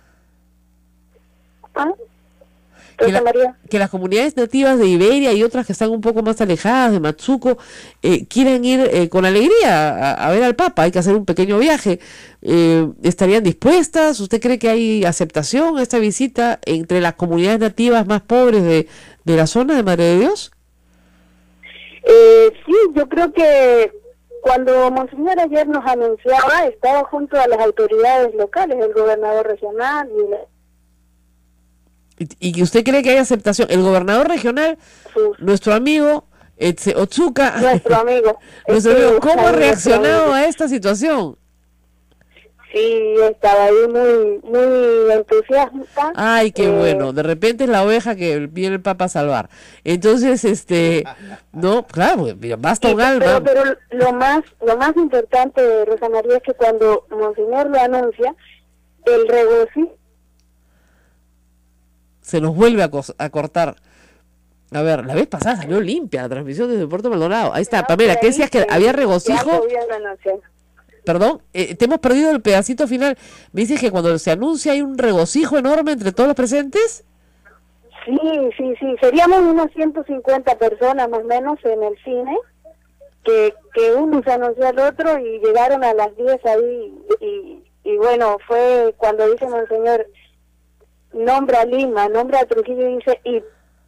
[SPEAKER 7] ¿Ah?
[SPEAKER 2] Que, la, que las comunidades nativas de Iberia y otras que están un poco más alejadas de Matsuco eh, quieren ir eh, con alegría a, a ver al Papa. Hay que hacer un pequeño viaje. Eh, ¿Estarían dispuestas? ¿Usted cree que hay aceptación a esta visita entre las comunidades nativas más pobres de, de la zona de Madre de Dios?
[SPEAKER 7] Eh, sí, yo creo que cuando Monseñor ayer nos anunciaba, estaba junto a las autoridades locales, el gobernador regional y la
[SPEAKER 2] ¿Y usted cree que hay aceptación? El gobernador regional, sí. nuestro amigo Etze Otsuka,
[SPEAKER 7] nuestro amigo,
[SPEAKER 2] nuestro amigo, ¿cómo ha reaccionado a esta situación?
[SPEAKER 7] Sí, estaba ahí muy muy entusiasta.
[SPEAKER 2] Ay, qué eh, bueno, de repente es la oveja que viene el Papa a salvar. Entonces, este, no, claro, basta un alma.
[SPEAKER 7] Pero, pero lo más lo más importante, Rosa María, es que cuando Monseñor lo anuncia, el regocijo
[SPEAKER 2] se nos vuelve a, a cortar. A ver, la vez pasada salió limpia la transmisión desde Puerto Maldonado. Ahí está, no, Pamela, ¿qué decías que había regocijo? Perdón, eh, te hemos perdido el pedacito final. Me dices que cuando se anuncia hay un regocijo enorme entre todos los presentes.
[SPEAKER 7] Sí, sí, sí. Seríamos unos ciento cincuenta personas más o menos en el cine, que, que uno se anunció al otro y llegaron a las diez ahí. Y, y bueno, fue cuando dice Monseñor, nombra a Lima, nombra a Trujillo y dice y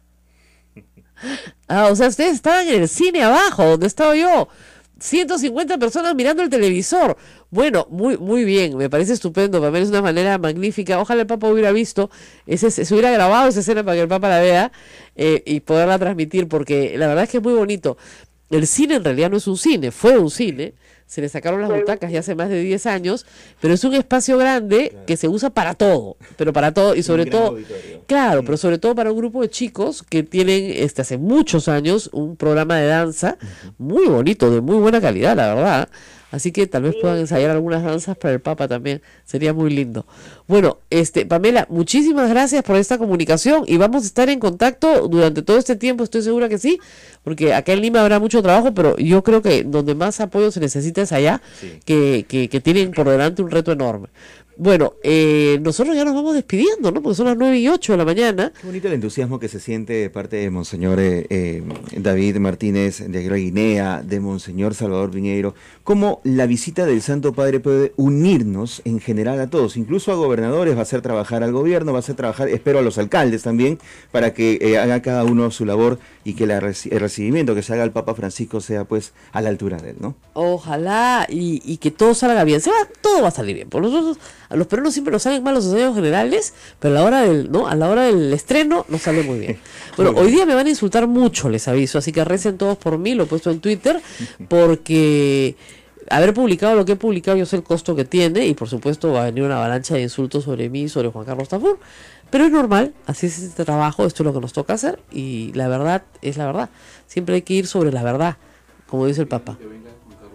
[SPEAKER 2] ah, o sea, ustedes estaban en el cine abajo, donde estaba yo, ciento cincuenta personas mirando el televisor. Bueno, muy muy bien, me parece estupendo, para mí es una manera magnífica. Ojalá el Papa hubiera visto, ese, se hubiera grabado esa escena para que el Papa la vea eh, y poderla transmitir, porque la verdad es que es muy bonito. El cine en realidad no es un cine, fue un cine, se le sacaron las butacas ya hace más de diez años, pero es un espacio grande claro. que se usa para todo, pero para todo y sobre todo, claro, mm. pero sobre todo para un grupo de chicos que tienen este hace muchos años un programa de danza uh-huh. muy bonito, de muy buena calidad, la verdad. Así que tal vez puedan ensayar algunas danzas para el Papa también, sería muy lindo. Bueno, este Pamela, muchísimas gracias por esta comunicación y vamos a estar en contacto durante todo este tiempo, estoy segura que sí, porque acá en Lima habrá mucho trabajo, pero yo creo que donde más apoyo se necesita es allá, sí. que, que, que tienen por delante un reto enorme. Bueno, eh, nosotros ya nos vamos despidiendo, ¿no? Porque son las nueve y ocho de la mañana.
[SPEAKER 3] Qué bonito el entusiasmo que se siente de parte de Monseñor eh, eh, David Martínez de Aguirre Guinea, de Monseñor Salvador Piñeiro, cómo la visita del Santo Padre puede unirnos en general a todos, incluso a gobernadores, va a hacer trabajar al gobierno, va a hacer trabajar, espero, a los alcaldes también, para que eh, haga cada uno su labor y que la, el recibimiento que se haga al Papa Francisco sea pues a la altura de él, ¿no?
[SPEAKER 2] Ojalá y, y que todo salga bien, se va, todo va a salir bien, por nosotros. A los peruanos siempre nos salen mal los ensayos generales, pero a la hora del, ¿no? A la hora del estreno nos sale muy bien. Bueno, hoy día me van a insultar mucho, les aviso, así que recen todos por mí, lo he puesto en Twitter, porque haber publicado lo que he publicado, yo sé el costo que tiene, y por supuesto va a venir una avalancha de insultos sobre mí, sobre Juan Carlos Tafur, pero es normal, así es este trabajo, esto es lo que nos toca hacer, y la verdad es la verdad. Siempre hay que ir sobre la verdad, como dice el Papa.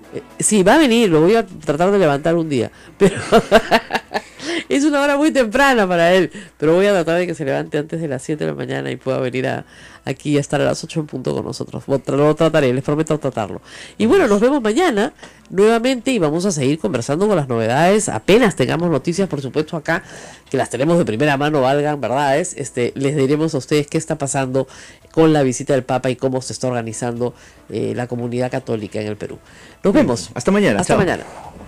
[SPEAKER 2] Eh, sí, va a venir, lo voy a tratar de levantar un día, pero es una hora muy temprana para él, pero voy a tratar de que se levante antes de las siete de la mañana y pueda venir a, aquí a estar a las ocho en punto con nosotros. Lo trataré, les prometo tratarlo. Y bueno, nos vemos mañana nuevamente y vamos a seguir conversando con las novedades. Apenas tengamos noticias, por supuesto, acá, que las tenemos de primera mano, valgan verdades, este, les diremos a ustedes qué está pasando con la visita del Papa y cómo se está organizando eh, la comunidad católica en el Perú. Nos vemos.
[SPEAKER 3] Hasta mañana.
[SPEAKER 2] Hasta
[SPEAKER 3] Chao.
[SPEAKER 2] mañana.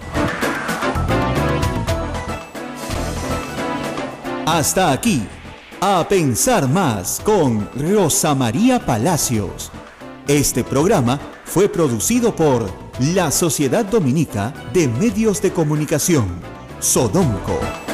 [SPEAKER 1] Hasta aquí, A Pensar Más con Rosa María Palacios. Este programa fue producido por la Sociedad Dominica de Medios de Comunicación, Sodomco.